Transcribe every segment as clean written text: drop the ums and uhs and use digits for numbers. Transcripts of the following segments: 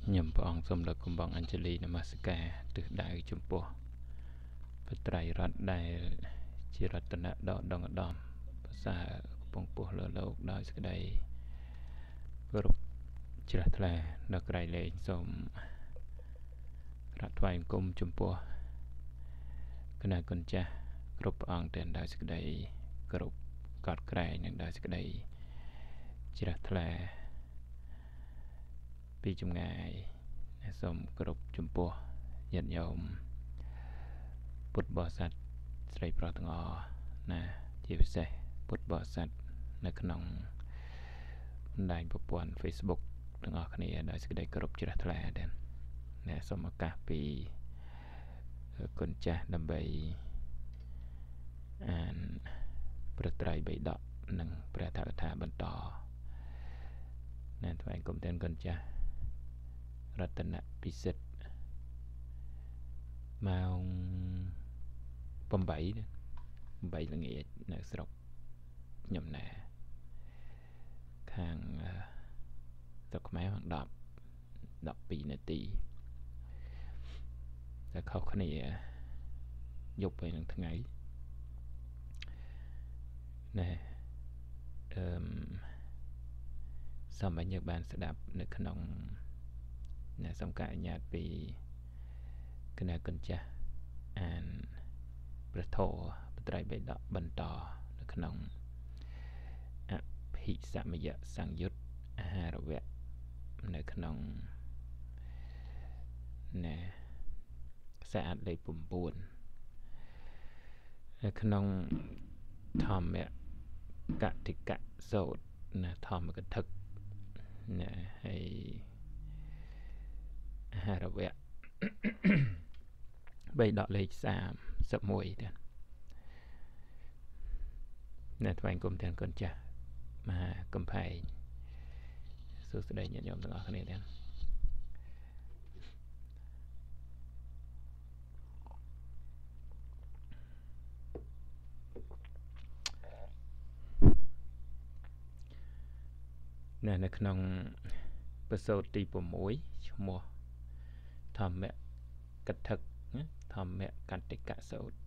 ខ្ញុំព្រះអង្គសូមលើកកំបងអញ្ជលីនមស្ការទិសដៅចំពោះព្រះត្រៃរតន៍ដែលជារតនៈដ៏ដងឧត្តមប្រសើរកំពុងពោះលើលោកដោយសេចក្តីគោរពជ្រះថ្លាដល់ក្រៃលែងសូមក្រាបថ្វាយបង្គំចំពោះគណៈគុណចាស់គ្រប់ព្រះអង្គទាំងដោយសេចក្តីគោរពកោតក្រែងនិងដោយសេចក្តីជ្រះថ្លាពីចម្ងាយសូមគោរពចំពោះញាតិញោមពុទ្ធបរិស័ទស្រីប្រុសទាំងអស់ណាជាពិសេសពុទ្ធបរិស័ទនៅក្នុងបណ្ដាញប្រព័ន្ធ Facebook ទាំងអស់គ្នាដោយសេចក្តីគោរពជ្រះថ្លាដែរណាសូមឱកាសពីគុណចាស់ដើម្បីអានព្រះត្រៃបិដកនិងព្រះអត្ថកថាបន្តណាថ្វាយគុំទាំងគុណចាស់រតនពិសិដ្ឋម៉ោង8ល្ងាចនៅស្រុកខ្ញុំណាខាងស្រុកខ្មែរម៉ោង12នាទីតែខុសគ្នាយប់ហើយនឹងថ្ងៃណែសូមឲ្យយើងបានស្ដាប់នៅក្នុងសូមការអនុញ្ញាតពីគណៈគុណចាស់អានព្រះធម៌ព្រះត្រៃបិដកបន្តនៅក្នុងអភិសមយសង្យុត្តអាហារវៈនៅក្នុងខ្សែអត្ថលេខ9នៅក្នុងធម្មកតិកៈសូត្រណាធម្មកថាណាហើយអាហារវៈបិដកលេខ31ដែរណាថ្វាយគុំទាំងគុណចាស់មហាកំផែងសួស្តីញាតិញោមទាំងអស់គ្នាដែរនៅក្នុងប្រសូតទី6ឈ្មោះធម្មកថាធម្មកតិកៈសូត្រ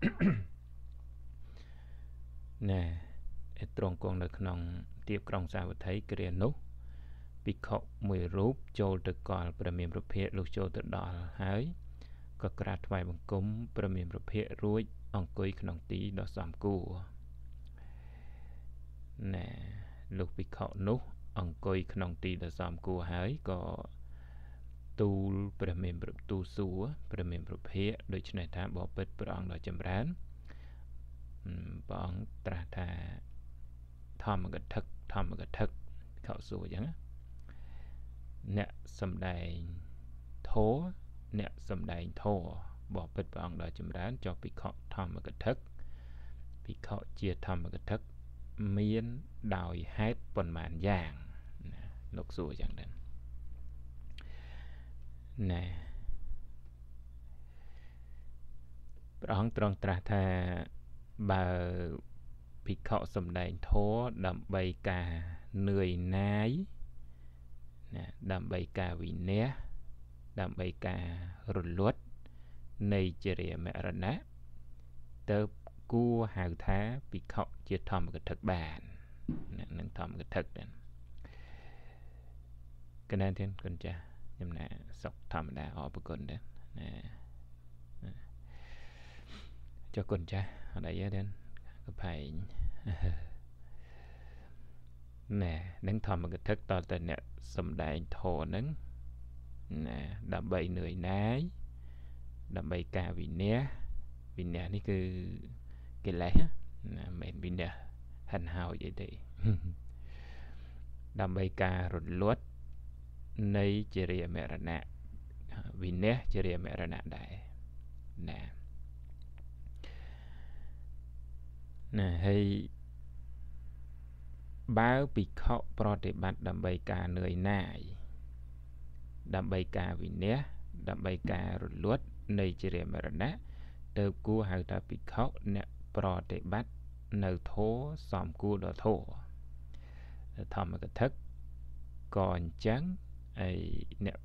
ត្រង់គង់នៅក្នុងទៀបក្រុងសាវត្ថីគ្រានោះភិក្ខុមួយរូបចូលទៅកល់ព្រះមានប្រភាកលោកចូលទៅដល់ហើយក៏ក្រាបថ្វាយបង្គំព្រះមានប្រភាករួចអង្គុយក្នុងទីដ៏សមគួរលោកភិក្ខុនោះអង្គុយក្នុងទីដ៏សមគួរហើយក៏ទូលព្រះមានទូលសួរព្រះមានប្រភាកដូច្នេះថាបបិទ្ធព្រះអង្គដ៏ចម្រើនព្រះអង្គត្រាស់ថាធម្មកថាភិក្ខុសួរអញ្ចឹងអ្នកសំដែងធម៌អ្នកសំដែងធម៌បបិទ្ធព្រះអង្គដ៏ចម្រើនចុះភិក្ខុធម្មកថាភិក្ខុជាធម្មកថាមានដោយហេតុប៉ុន្មានយ៉ាងលោកសួរយ៉ាងហ្នឹងព្រះអង្គទ្រង់ត្រាស់ថាបើភិក្ខុសំដែងធម៌ដើម្បីការនឿយណាយដើម្បីការវិន័យដើម្បីការរលត់នៃចរិយាមរណៈទៅគួរហៅថាភិក្ខុជាធម្មកថាបាននឹងធម្មកថាដែរកណ្ដាលទៀតគុណចាស់ខ្ញុំណាសុខធម្មតាអរគុណដែរចុះគុណចាស់អត់អីទេកំផែងនឹងធម្មកថាតតែអ្នកសំដែងធម៌ហ្នឹងដើម្បីនឿយណាយដើម្បីការវិន័យនេះគឺកិលេសមិនវិន័យហិនហោចអីទេដើម្បីការរលត់នៃចរិយាមរណៈវិន័យចរិយាមរណៈដែរហើយបើភិក្ខុប្រតិបត្តិដើម្បីការនឿយណាយដើម្បីការវិន័យដើម្បីការរលត់នៃចរិយាមរណៈទៅគួរហៅថាភិក្ខុអ្នកប្រតិបត្តិនៅធម៌សមគួរដល់ធម៌ធម្មកថាក៏អញ្ចឹងហើយអ្នក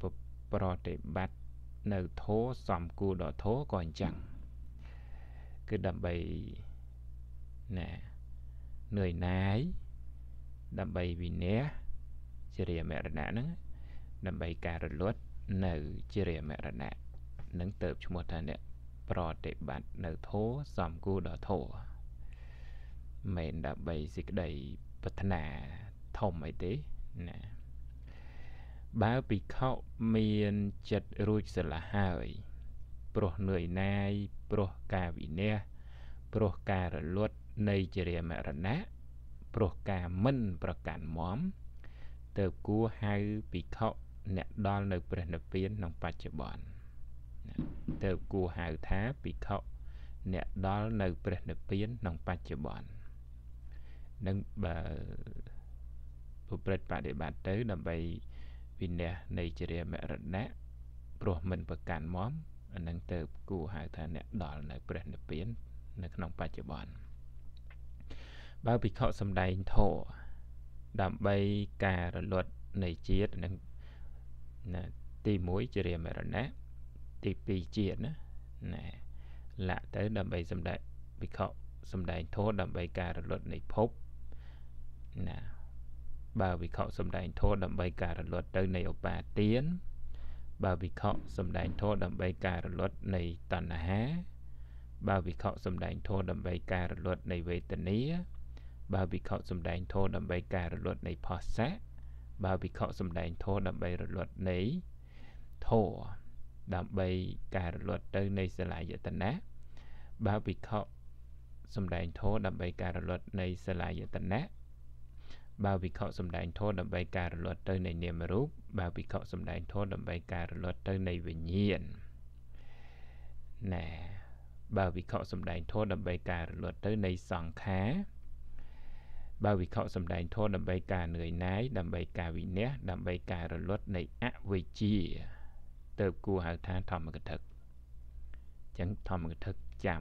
ប្រតិបត្តិនៅធម៌សំគួរដល់ធម៌ក៏អញ្ចឹងគឺដើម្បីណែនឿយណាយដើម្បីវិន័យជារិយមរណៈហ្នឹងដើម្បីការរលត់នៅជារិយមរណៈនឹងទៅឈ្មោះថាអ្នកប្រតិបត្តិនៅធម៌សំគួរដល់ធម៌មិនដើម្បីសេចក្តីប្រាថ្នាធំអីទេណាបើភិក្ខុមានចិត្តរួចស្រឡះហើយព្រោះនឿយណាយព្រោះការវិន័យព្រោះការរលត់នៃជារិយមរណៈព្រោះការមិនប្រកាន់មមទើបគួរហៅភិក្ខុអ្នកដល់នៅព្រះនិព្វានក្នុងបច្ចុប្បន្នទើបគួរហៅថាភិក្ខុអ្នកដល់នៅព្រះនិព្វានក្នុងបច្ចុប្បន្ននឹងបើប្រព្រឹត្តបដិបត្តិទៅដើម្បីវិន័យនៃជារិយមរណៈព្រោះមិនប្រកាន់មមអានឹងទើបគួរហៅថាអ្នកដល់នៅព្រះនិព្វាននៅក្នុងបច្ចុប្បន្នបើភិក្ខុសំដែងធម៌ដើម្បីការរលត់នៃជាតិនឹងទី1ជារិយមរណៈទី2ជាតិណាលាក់ទៅដើម្បីសម្ដែងភិក្ខុសំដែងធម៌ដើម្បីការរលត់នៃភពណាបើភិក្ខុសំដែងធម៌ដើម្បីការរលត់ទៅនៃឧបាទានបើភិក្ខុសំដែងធម៌ដើម្បីការរលត់នៃតណ្ហាបើភិក្ខុសំដែងធម៌ដើម្បីការរលត់នៃវេទនាបើភិក្ខុសំដែងធម៌ដើម្បីការរលត់នៃផស្សៈបើភិក្ខុសំដែងធម៌ដើម្បីរលត់នៃធម៌ដើម្បីការរលត់ទៅនៃសលាយតនៈបើភិក្ខុសំដែងធម៌ដើម្បីការរលត់នៃសលាយតនៈបើភិក្ខុសំដែងធម៌ដើម្បីការរលត់ទៅនៃនាមរូបបើភិក្ខុសំដែងធម៌ដើម្បីការរលត់ទៅនៃវិញ្ញាណណែបើភិក្ខុសំដែងធម៌ដើម្បីការរលត់ទៅនៃសង្ខារបើភិក្ខុសំដែងធម៌ដើម្បីការនឿយណាយដើម្បីការវិន័យដើម្បីការរលត់នៃអវិជ្ជាទើបគួរហៅថាធម្មកថាអញ្ចឹងធម្មកថាចាំ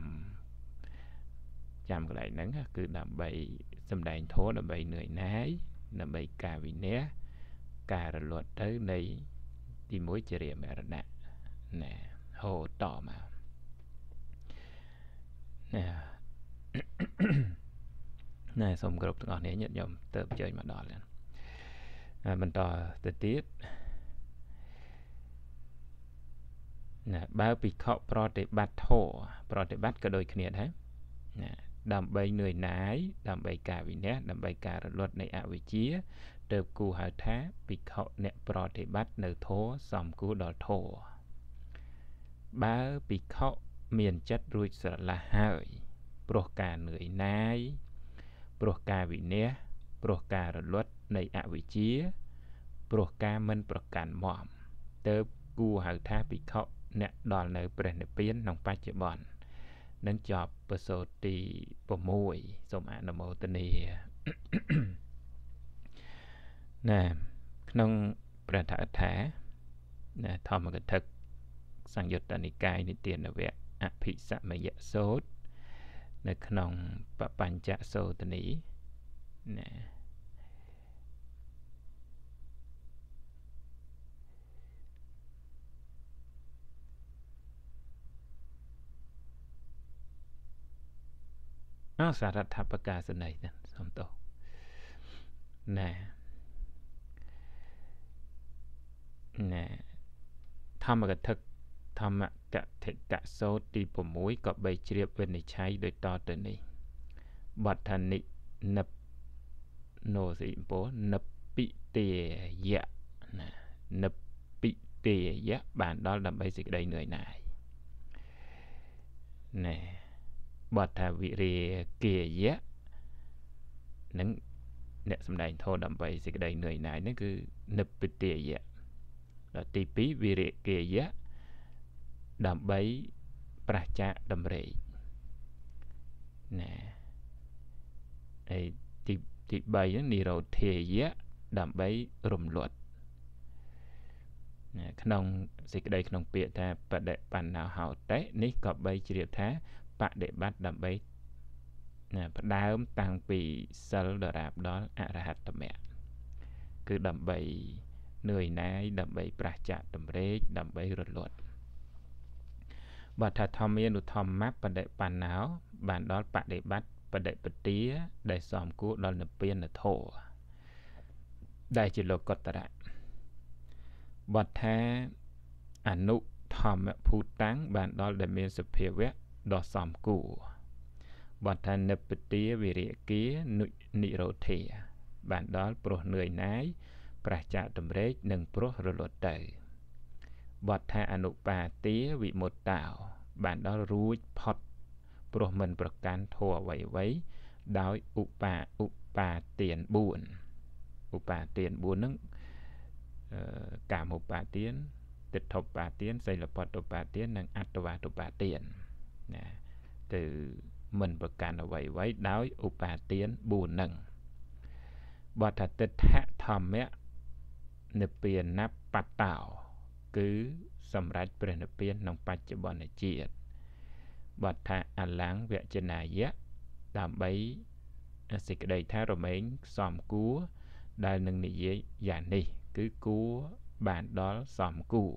កន្លែងហ្នឹងគឺដើម្បីសំដែងធម៌ដើម្បីនឿយណាយដើម្បីការវិន័យការរលត់ទៅនៃទី1ជារិយមរណៈណែហូតតមកណែសូមគោរពទាំងអស់គ្នាញាតិញោមទៅអញ្ជើញមកដល់បន្តទៅទៀតណាបើភិក្ខុប្រតិបត្តិធម៌ប្រតិបត្តិក៏ដូចគ្នាដែរណាដើម្បីនឿយណាយដើម្បីការវិន័យដើម្បីការរលត់នៃអវិជ្ជាទើបគួរហៅថាភិក្ខុអ្នកប្រតិបត្តិនៅធម៌សំគួរដល់ធម៌បើភិក្ខុមានចិត្តរួចស្រឡះហើយព្រោះការនឿយណាយព្រោះការវិន័យព្រោះការរលត់នៃអវិជ្ជាព្រោះការមិនប្រកាន់មមទើបគួរហៅថាភិក្ខុអ្នកដល់នៅព្រះនិព្វានក្នុងបច្ចុប្បន្ននឹងចប់បសូតទី6សូមអនុមោទនាណាក្នុងព្រះថអត្ថាណាធម្មកថាសង្យុត្តនិកាយនិទានវៈអភិសមយសូត្រនៅក្នុងបបញ្ចសូតនីណាសារថបកាសនីសូមទោសណាធម្មកថាធម្មកថិកសូត្រទី6ក៏បីជ្រាបវិនិច្ឆ័យដូចតទៅនេះបទថានិនិបណូស៊ីពោនិពិទេយៈណានិពិទេយៈបានដល់ដើម្បីសេចក្តីនឿយណាយណែបទថាវិរិគាយៈនឹងអ្នកសម្ដែងធម៌ដើម្បីសេចក្តីនឿយណាយហ្នឹងគឺនិពិទេយៈដល់ទី2វិរិគាយៈដើម្បីប្រះចាកតម្រេកណាហើយទី3ហ្នឹងនិរោធាយៈដើម្បីរំលត់ណាក្នុងសេចក្តីក្នុងពាក្យថាបដិបណ្ណោហោតិនេះក៏បីជ្រាបថាបដិបត្តិដើម្បីណាផ្ដើមតាំងពីសិលដរាបដល់អរហត្តមគ្គគឺដើម្បីនឿយណាយដើម្បីប្រះចាកតម្រេកដើម្បីរលត់បើថាធម្មានុធម្មបដិបណ្ណោបានដល់បដិបត្តិបដិបទាដែលសមគួរដល់និព្វានធម៌ដែលជាលោកុត្តរៈបើថាអនុធម្មភូតាំងបានដល់ដែលមានសភាវៈដ៏សមគួរបើថានិព្វទាវិរិយគានិរោធា បានដល់ព្រោះនឿយណាយប្រះចាកតម្រេកនិងព្រោះរលត់ទៅបទថាអនុបាទាវិមុតតោបានដល់រួចផុតព្រោះមិនប្រកាន់ធម៌អ្វីៗដោយឧបាទាន4ឧបាទាន4ហ្នឹងកាមឧបាទានទិដ្ឋុបាទានសីលបតុបាទាននិងអត្តវាតុបាទានណាទៅមិនប្រកាន់អ្វីៗដោយឧបាទាន4ហ្នឹងបើថាទិដ្ឋៈធម្មៈនិព្វានបត្តោគឺសម្រាប់ព្រះនិព្វានក្នុងបច្ចុប្បន្នជាតិបើថាអលង្វចនាយៈដើម្បីសេចក្តីថារមែងសំគួរដែលនឹងនិយាយយ៉ាងនេះគឺគួរបានដល់សំគួរ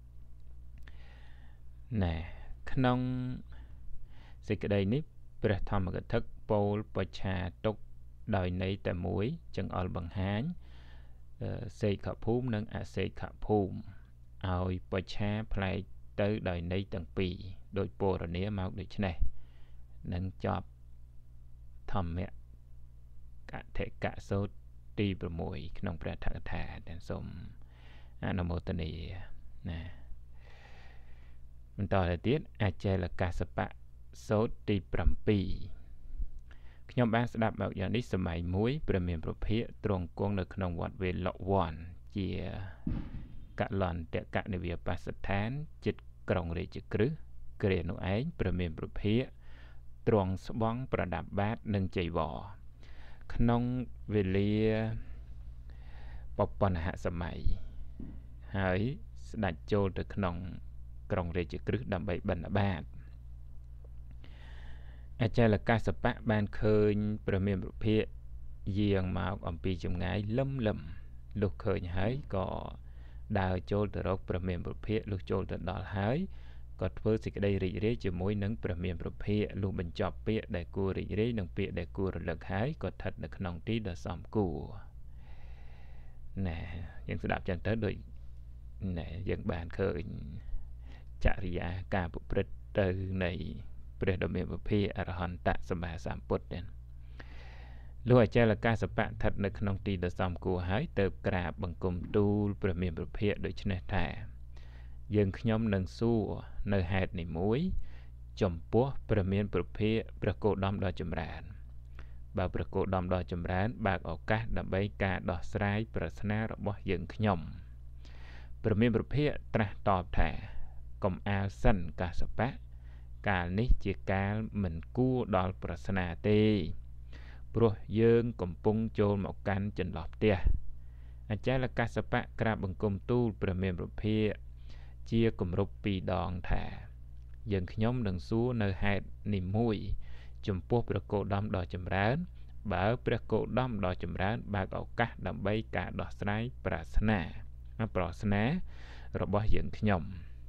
ណែក្នុងសេចក្តីនេះព្រះធម្មកថាពោលបច្ឆាទុកដោយន័យតែមួយចង្អុលបង្ហាញសេខភូមិនិងអសេខភូមិឲ្យបច្ឆាផ្លែកទៅដោយន័យទាំងពីរដោយពរនាមកដូចនេះនឹងចប់ធម្មកថកសូត្រទី6ក្នុងព្រះថកថាដែលសូមអនុមោទនាណាបន្តទៅទៀតអចេលកសបៈសូត្រទី7ខ្ញុំបានស្ដាប់មកយ៉ាងនេះសម័យមួយព្រះមានប្រភិយទ្រង់គង់នៅក្នុងវត្តវេលវ័នជាកលន្តកនិវាបស្សដ្ឋានចិត្តក្រុងរាជក្រឹសគ្រានោះឯងព្រះមានប្រភិយទ្រង់ស្បង់ប្រដាប់បាតនិងចីវរក្នុងវេលាបពន្ធហសម័យហើយស្ដេចចូលទៅក្នុងក្រុងរាជក្រឹសដើម្បីបិណ្ឌបាតអចេលកសបៈបានឃើញព្រះមានប្រភិយយាងមកអំពីចម្ងាយលឹមលុះឃើញហើយក៏ដើរចូលទៅរកព្រះមានប្រភិយលុះចូលទៅដល់ហើយក៏ធ្វើសេចក្តីរីករាយជាមួយនឹងព្រះមានប្រភិយលុះបញ្ចប់ពាក្យដែលគួររីករាយនិងពាក្យដែលគួររលឹកហើយក៏ស្ថិតនៅក្នុងទីដ៏សមគួរណែយើងស្ដាប់ចឹងទៅដូចណែយើងបានឃើញចរិយាការប្រព្រឹត្តទៅនៃព្រះដ៏មានពភាអរហន្តសម្មាសម្ពុទ្ធនេះលោកអចេលកសបៈស្ថិតនៅក្នុងទីដ៏សមគួរហើយទៅក្រាបបង្គំទូលព្រះមានពភាដូច្នេះថាយើងខ្ញុំនឹងសួរនៅហេតុនេះមួយចំពោះព្រះមានពភាព្រះគោតមដ៏ចម្រើនបើព្រះគោតមដ៏ចម្រើនបើកឱកាសដើម្បីការដោះស្រាយប្រស្នារបស់យើងខ្ញុំព្រះមានពភាត្រាស់តបថាកុំអាលសិនកសបៈកាលនេះជាកាលមិនគួរដល់ប្រស្នាទេព្រោះយើងកំពុងចូលមកកាន់ចន្លោះផ្ទះអចេលកសបៈក្រាបបង្គំទូលព្រះមានពភាជាគម្រប់2ដងថាយើងខ្ញុំនឹងសួរនៅហេតុនេះមួយចំពោះព្រះគោតមដ៏ចម្រើនបើព្រះគោតមដ៏ចម្រើនបើកឱកាសដើម្បីការដោះស្រាយប្រស្នារបស់យើងខ្ញុំ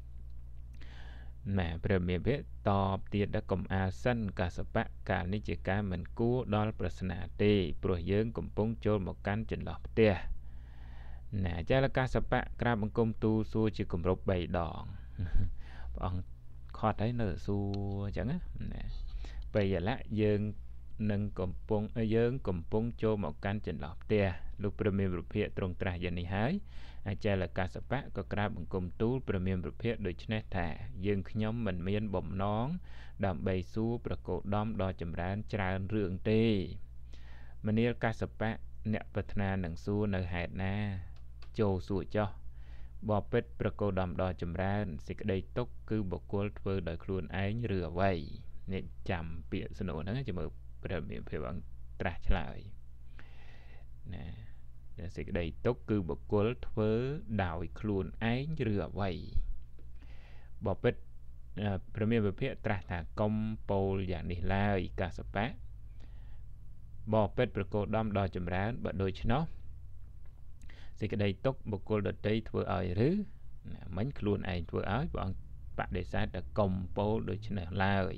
ណែព្រះមានពភាតបទៀតដល់កុំអាលសិនកសបៈកាលនេះជាការមិនគួរដល់ប្រស្នាទេព្រោះយើងកំពុងចូលមកកាន់ចន្លោះផ្ទះណែអចេលកសបៈក្រាបបង្គំទូលសួរជាគម្រប់3ដងព្រះអង្គខត់ហើយនៅសួរអញ្ចឹងណាពេលឥឡូវយើងកំពុងចូលមកកាន់ចន្លោះផ្ទះលោកព្រះមានពភាទ្រង់ត្រាស់យ៉ាងនេះហើយអចេលកសបៈក៏ក្រាបបង្គំទូលព្រះមានពភាដូច្នេះថាយើងខ្ញុំមិនមានបំណងដើម្បីសួរព្រះគោតមដ៏ចម្រើនច្រើនរឿងទេមនាលកសបៈអ្នកប្រាថ្នានឹងសួរនៅហេតុណាចូលសួរចោះបបិទ្ធព្រះគោតមដ៏ចម្រើនសេចក្តីទុកគឺបុគ្គលធ្វើដោយខ្លួនឯងឬអ្វីនេះចាំពាក្យសំណួរហ្នឹងចាំមើលព្រះមានពភាអង្គត្រាស់ឆ្លើយណាសេចក្តីទុកគឺបុគ្គលធ្វើដោយខ្លួនឯងឬអ្វីបបិទ្ធព្រះមានពភាត្រាស់ថាកុំពោលយ៉ាងនេះឡើយកសបៈបបិទ្ធព្រះគោតមដ៏ចម្រើនបើដូច្នោះសេចក្តីទុកបុគ្គលដទៃធ្វើឲ្យឬមិញខ្លួនឯងធ្វើឲ្យព្រះអង្គបដិសេធតែកុំពោលដូច្នេះឡើយ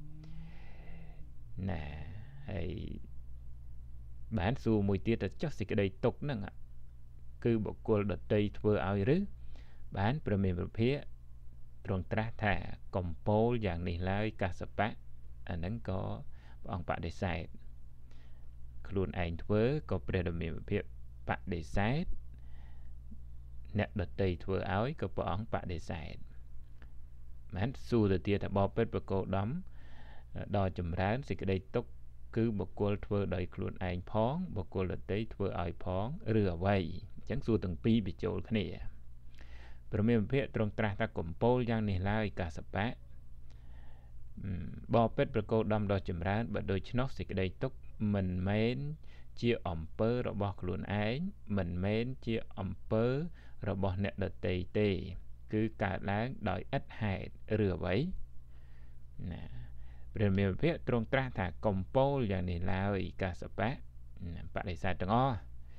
ណាហើយបានសួរមួយទៀតទៅចុះសេចក្តីទុកហ្នឹងគឺបុគ្គលដទៃធ្វើឲ្យឬបានព្រះមេរុភាទ្រង់ត្រាស់ថាកំពោលយ៉ាងនេះឡើយកាសបៈអាហ្នឹងក៏ព្រះអង្គបដិសេធខ្លួនឯងធ្វើក៏ព្រះមេរុភាបដិសេធអ្នកដទៃធ្វើឲ្យក៏ព្រះអង្គបដិសេធបានសួរទៅទៀតថាបបិទ្ធបកោដំដល់ចម្រើនសេចក្តីទុកគឺបុគ្គលធ្វើដោយខ្លួនឯងផងបុគ្គលដទៃធ្វើឲ្យផងឬអ្វីអញ្ចឹងសួរទាំងពីរបញ្ចូលគ្នាព្រះមេរុភាទ្រង់ត្រាស់ថាកំពោលយ៉ាងនេះឡើយកាសបៈបបិទ្ធបកោដំដល់ចម្រើនបើដូច្នោះសេចក្តីទុកមិនមែនជាអំពើរបស់ខ្លួនឯងមិនមែនជាអំពើរបស់អ្នកដទៃទេគឺកើតឡើងដោយឥតហេតុឬអ្វីណាព្រះមេរុភាទ្រង់ត្រាស់ថាកំពោលយ៉ាងនេះឡើយកាសបៈបដិសេធទាំងអស់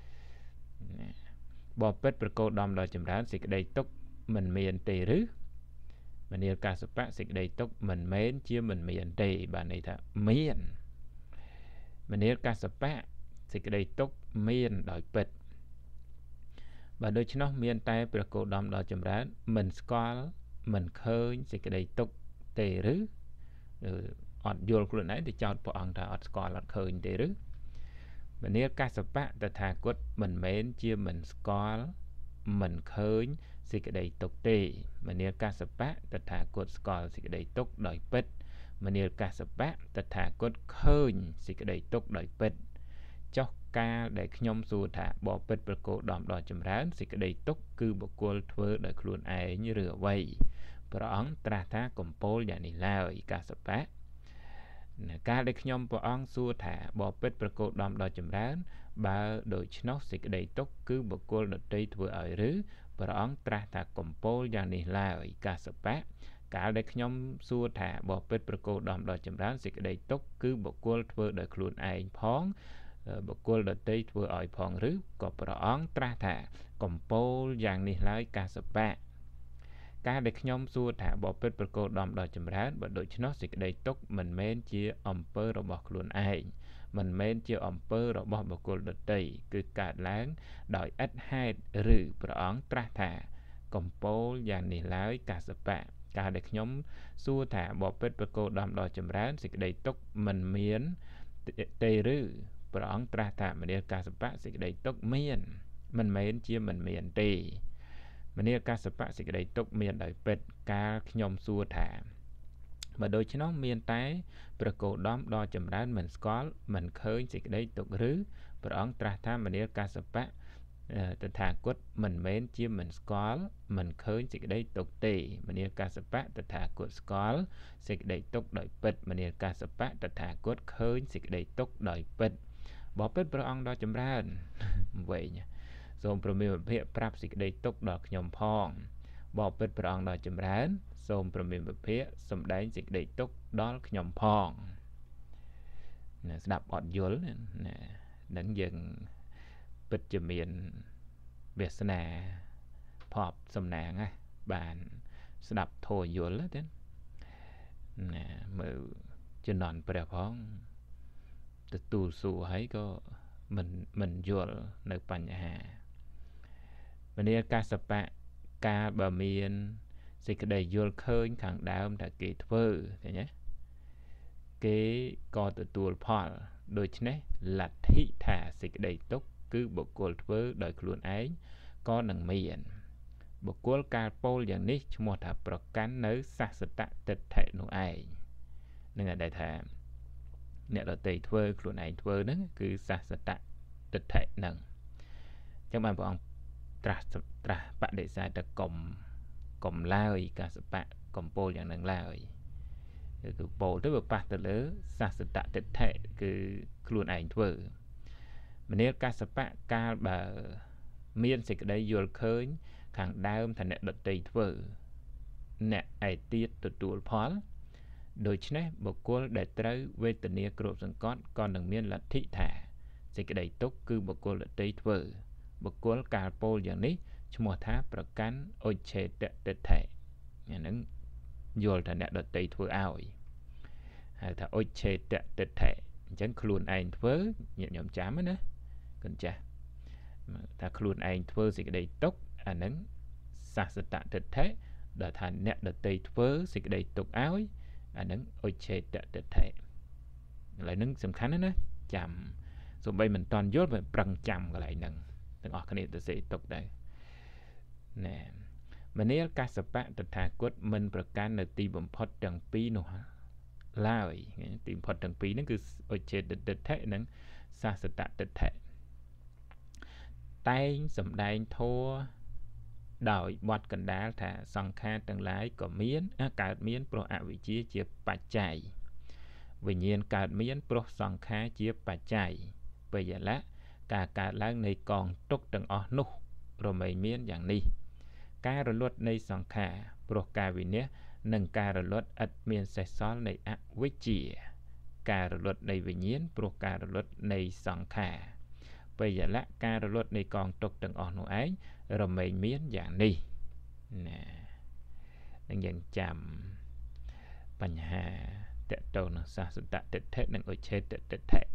បបិទ្ធប្រកោដំដល់ចម្រើនសេចក្តីទុកមិនមានទេឬមនាលកាសបៈសេចក្តីទុកមិនមែនជាមិនមានទេបានន័យថាមានមនាលកាសបៈសេចក្តីទុកមានដោយពិតបើដូច្នោះមានតែព្រះគោដំដល់ចម្រើនមិនស្គាល់មិនឃើញសេចក្តីទុកទេឬអត់យល់ខ្លួនឯងទៅចោទព្រះអង្គថាអត់ស្គាល់អត់ឃើញទេឬមនាលកាសបៈតថាគតមិនមែនជាមិនស្គាល់មិនឃើញសេចក្តីទុកទេមនាលកាសបៈតថាគតស្គាល់សេចក្តីទុកដោយពិតមនាលកាសបៈតថាគតឃើញសេចក្តីទុកដោយពិតចុះកាលដែលខ្ញុំសួរថាបបិទ្ធប្រកោដំដល់ចម្រើនសេចក្តីទុកគឺបុគ្គលធ្វើដោយខ្លួនឯងឬអ្វីព្រះអង្គត្រាស់ថាកំពោលយ៉ាងនេះឡើយកាសបៈកាលដែលខ្ញុំព្រះអង្គសួរថាបបិទ្ធប្រកោដំដល់ចម្រើនបើដូច្នោះសេចក្តីទុកគឺបុគ្គលដទៃធ្វើឲ្យឬព្រះអង្គត្រាស់ថាកំពោលយ៉ាងនេះឡើយកាសបៈកាលដែលខ្ញុំសួរថាបបិទ្ធប្រកោដំដល់ចម្រើនសេចក្តីទុកគឺបុគ្គលធ្វើដោយខ្លួនឯងផងបុគ្គលដទៃធ្វើឲ្យផងឬក៏ព្រះអង្គត្រាស់ថាកំពោលយ៉ាងនេះឡើយកាសបៈការដែលខ្ញុំសួរថាបបិទ្ធប្រកោដំដល់ចម្រើនបើដូច្នោះសេចក្តីទុកមិនមែនជាអំពើរបស់ខ្លួនឯងមិនមែនជាអំពើរបស់បុគ្គលដទៃគឺកើតឡើងដោយឥតហេតុឬព្រះអង្គត្រាស់ថាកំពោលយ៉ាងនេះឡើយកាសបៈការដែលខ្ញុំសួរថាបបិទ្ធប្រកោដំដល់ចម្រើនសេចក្តីទុកមិនមានទេឬព្រះអង្គត្រាស់ថាមនាលកាសបៈសេចក្តីទុកមានមិនមែនជាមិនមានទេមនាលកាសបៈសេចក្តីទុកមានដោយពិតកាលខ្ញុំសួរថាបើដូច្នោះមានតែព្រះគោដំដល់ចម្រើនមិនស្គាល់មិនឃើញសេចក្តីទុកឬព្រះអង្គត្រាស់ថាមនាលកាសបៈតថាគតមិនមែនជាមិនស្គាល់មិនឃើញសេចក្តីទុកទេមនាលកាសបៈតថាគតស្គាល់សេចក្តីទុកដោយពិតមនាលកាសបៈតថាគតឃើញសេចក្តីទុកដោយពិតបបិទ្ធព្រះអង្គដល់ចម្រើនវិញសូមព្រះមេរុភាប្រាប់សេចក្តីទុកដល់ខ្ញុំផងបបិទ្ធព្រះអង្គដល់ចម្រើនសូមព្រះមេរុភាសម្ដែងសេចក្តីទុកដល់ខ្ញុំផងណាស្ដាប់អត់យល់ណានឹងយើងពិតជាមានវាសនាភ័ព្វសំណាងណាបានស្ដាប់ធម៌យល់ទេណាមើលជំនន់ព្រះផងទទួលសួរហើយក៏មិនយល់នៅបញ្ហាមនាលកាសបៈកាលបើមានសេចក្តីយល់ឃើញខាងដើមថាគេធ្វើឃើញទេគេក៏ទទួលផលដូច្នេះលទ្ធិថាសេចក្តីទុកគឺបុគ្គលធ្វើដោយខ្លួនឯងក៏នឹងមានបុគ្គលកាលពោលយ៉ាងនេះឈ្មោះថាប្រកាន់នៅសាសតទិដ្ឋិនោះឯងនឹងដែលថាអ្នកដទៃធ្វើខ្លួនឯងធ្វើហ្នឹងគឺសាសតទិដ្ឋិហ្នឹងអញ្ចឹងបានព្រះអង្គត្រាស់បដិសេធតែកុំឡើយកាសបៈកំពោលយ៉ាងហ្នឹងឡើយគឺពោលទៅវាប៉ះទៅលើសាសតទិដ្ឋិគឺខ្លួនឯងធ្វើមនាលកាសបៈកាលបើមានសេចក្តីយល់ឃើញខាងដើមថាអ្នកដទៃធ្វើអ្នកឯទៀតទទួលផលដូច្នេះបុគ្គលដែលត្រូវវេទនាគ្របសង្កត់ក៏នឹងមានលទ្ធិថាសេចក្តីទុកគឺបុគ្គលដទៃធ្វើបុគ្គលកាលពោលយ៉ាងនេះឈ្មោះថាប្រកាន់ឧច្ឆេតទិដ្ឋិអាហ្នឹងយល់ថាអ្នកដតីធ្វើឲ្យហៅថាឧច្ឆេតទិដ្ឋិអញ្ចឹងខ្លួនឯងធ្វើញាតិញោមចាំណាកូនចាស់ថាខ្លួនឯងធ្វើសេចក្តីទុក្ខអាហ្នឹងសាសតទិដ្ឋិដល់ថាអ្នកដតីធ្វើសេចក្តីទុក្ខឲ្យអាហ្នឹងឧច្ឆេតទិដ្ឋិឥឡូវហ្នឹងសំខាន់ណាស់ចាំសូម្បីមិនតាន់យល់តែប្រឹងចាំកន្លែងហ្នឹងទាំងអស់គ្នាទៅសេទុកដែរណែមនាលកសបៈតថាគតមិនប្រកាន់នៅទីបំផុតទាំងពីរនោះឡើយទីបំផុតទាំងពីរហ្នឹងគឺឧច្ឆេតទិដ្ឋិនិងសាសតទិដ្ឋិតែងសម្ដែងធម៌ដោយបទកណ្ដាលថាសង្ខារទាំងឡាយក៏មានកើតមានព្រោះអវិជ្ជាជាបច្ច័យវិញ្ញាណកើតមានព្រោះសង្ខារជាបច្ច័យបយលៈការកើតឡើងនៃកងទុក្ខទាំងអស់នោះរមែងមានយ៉ាងនេះការរលត់នៃសង្ខារព្រោះការវិនិច្ឆ័យនិងការរលត់ឥតមានសេសសល់នៃអវិជ្ជាការរលត់នៃវិញ្ញាណព្រោះការរលត់នៃសង្ខារបយលៈការរលត់នៃកងទុក្ខទាំងអស់នោះឯងរមែងមានយ៉ាងនេះណានឹងយើងចាំបញ្ហាតកតនឹងសាសតទិដ្ឋិនិងឧច្ឆេតទិដ្ឋិ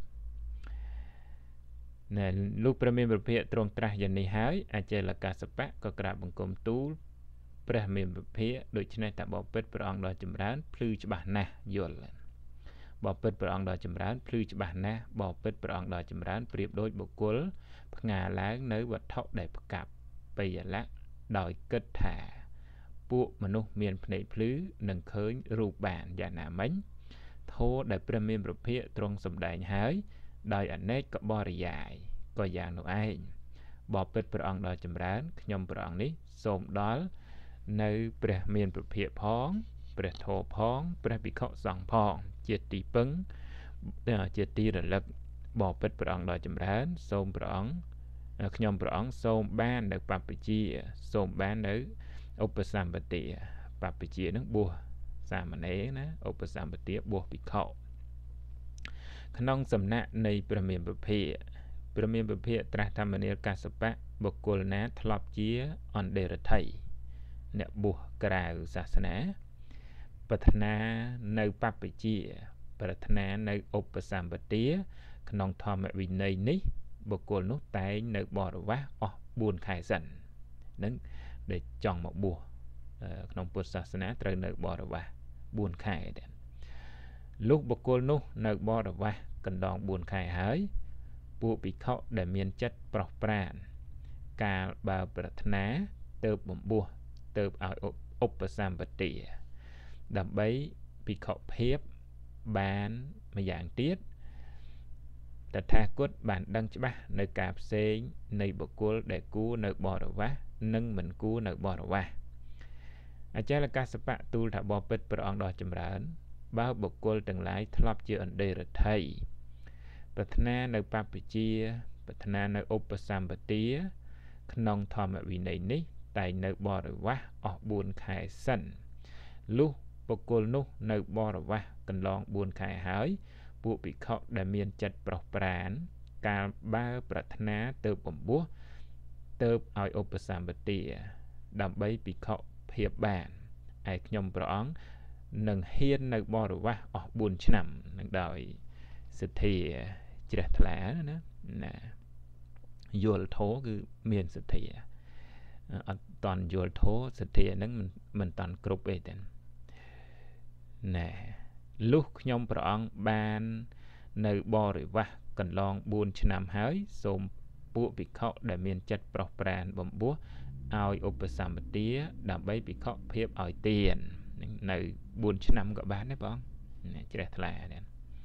ណែលោកព្រះមានប្រភេទទ្រង់ត្រាស់យ៉ាងនេះហើយអចេលកាសបៈក៏ក្រាបបង្គំទូលព្រះមានប្រភេទដូច្នេះតបពិតព្រះអង្គដ៏ចម្រើនភ្លឺច្បាស់ណាស់យល់បបពិតព្រះអង្គដ៏ចម្រើនភ្លឺច្បាស់ណាស់បបពិតព្រះអង្គដ៏ចម្រើនប្រៀបដូចបុគ្គលផ្ងាឡើងនៅវត្ថុដែលផ្កាប់បយលៈដោយគិតថាពួកមនុស្សមានភ្នែកភ្លឺនឹងឃើញរូបបានយ៉ាងណាមិញធម៌ដែលព្រះមានប្រភេទទ្រង់សម្ដែងហើយដោយអនេកបរិយាយក៏យ៉ាងនោះឯងបបពិតព្រះអង្គដ៏ចម្រើនខ្ញុំព្រះអង្គនេះសូមដល់នៅព្រះមានប្រភេទផងព្រះធម៌ផងព្រះភិក្ខុសង្ឃផងជាទីពឹងជាទីរលឹកបបពិតព្រះអង្គដ៏ចម្រើនសូមព្រះអង្គខ្ញុំព្រះអង្គសូមបាននៅបព្វជិសូមបាននៅឧបសម្បទាបព្វជិនឹងបួសសាមណេរណាឧបសម្បទាបួសភិក្ខុក្នុងសំណាក់នៃព្រះមានប្រភេទព្រះមានប្រភេទត្រាស់ធម្មនាលកសបៈបុគ្គលណាធ្លាប់ជាអន្តរថៃអ្នកបួសក្រៅសាសនាប្រាថ្នានៅបព្វជិប្រាថ្នានៅឧបសម្បទាក្នុងធម្មវិន័យនេះបុគ្គលនោះតែងនៅបរិវាសអស់4ខែសិននឹងដែលចង់មកបួសក្នុងពុទ្ធសាសនាត្រូវនៅបរិវាស4ខែដែរលុះបុគ្គលនោះនៅបរិវាសកន្លង4ខែហើយពួកភិក្ខុដែលមានចិត្តប្រោះប្រានកាលបើប្រាថ្នាទៅបំបួសទៅឲ្យឧបសម្បទាដើម្បីភិក្ខុភាពបានម្យ៉ាងទៀតតថាគតបានដឹងច្បាស់នៅការផ្សេងនៃបុគ្គលដែលគួរនៅបរិវាសនិងមិនគួរនៅបរិវាសអចេលកសបៈទូលថាបបពិតព្រះអង្គដ៏ចម្រើនបើបុគ្គលទាំងឡាយធ្លាប់ជាអន្តរថៃប្រាថ្នានៅបព្វជិប្រាថ្នានៅឧបសម្បទាក្នុងធម្មវិន័យនេះតែនៅបរិវាសអស់4ខែសិនលុះបុគ្គលនោះនៅបរិវាសកន្លង4ខែហើយពួកភិក្ខុដែលមានចិត្តប្រោះប្រានកាលបើប្រាថ្នាទៅបំបួសទៅឲ្យឧបសម្បទាដើម្បីភិក្ខុភាពបានឯខ្ញុំព្រះអង្គនឹងហ៊ាននៅបរិវាសអស់4ឆ្នាំនឹងដោយសទ្ធាជ្រះថ្លាណាយល់ធម៌គឺមានសទ្ធាអត់តន់យល់ធម៌សទ្ធាហ្នឹងមិនតន់គ្រប់ទេតែណែលុះខ្ញុំព្រះអង្គបាននៅបរិវាសកន្លង4ឆ្នាំហើយសូមពួកភិក្ខុដែលមានចិត្តប្រោះប្រានបំបួសឲ្យឧបសម្បទាដើម្បីភិក្ខុភាពឲ្យទាននៅ4ឆ្នាំក៏បានដែរបងជ្រះថ្លាដែរ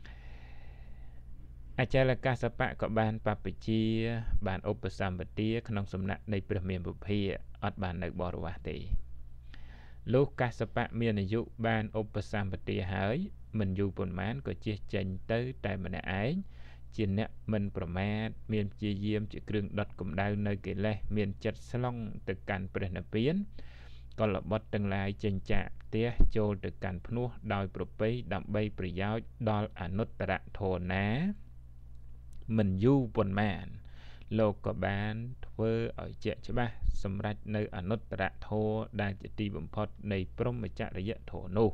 អចេលកសបៈក៏បានបព្វជិបានឧបសម្បទាក្នុងសំណាក់នៃព្រះមានពុភៈអត់បាននៅបរិវាសទេលោកកសបៈមានអាយុបានឧបសម្បទាហើយមិនយូរប៉ុន្មានក៏ជៀសចេញទៅតែម្នាក់ឯងជាអ្នកមិនប្រមាទមានព្យាយាមជាគ្រឿងដុតកម្ដៅនៅកិលេសមានចិត្តស្លង់ទៅកាន់ព្រះនិព្វានកលបុត្រទាំងឡាយចេញចាកផ្ទះចូលទៅកាន់ភ្នោះដោយប្រពៃដើម្បីប្រយោជន៍ដល់អនុត្តរធម៌ណាមិនយូរប៉ុន្មានលោកក៏បានធ្វើឲ្យជាក់ច្បាស់សម្រាប់នៅអនុត្តរធម៌ដែលជាទីបំផុតនៃព្រហ្មចរិយធម៌នោះ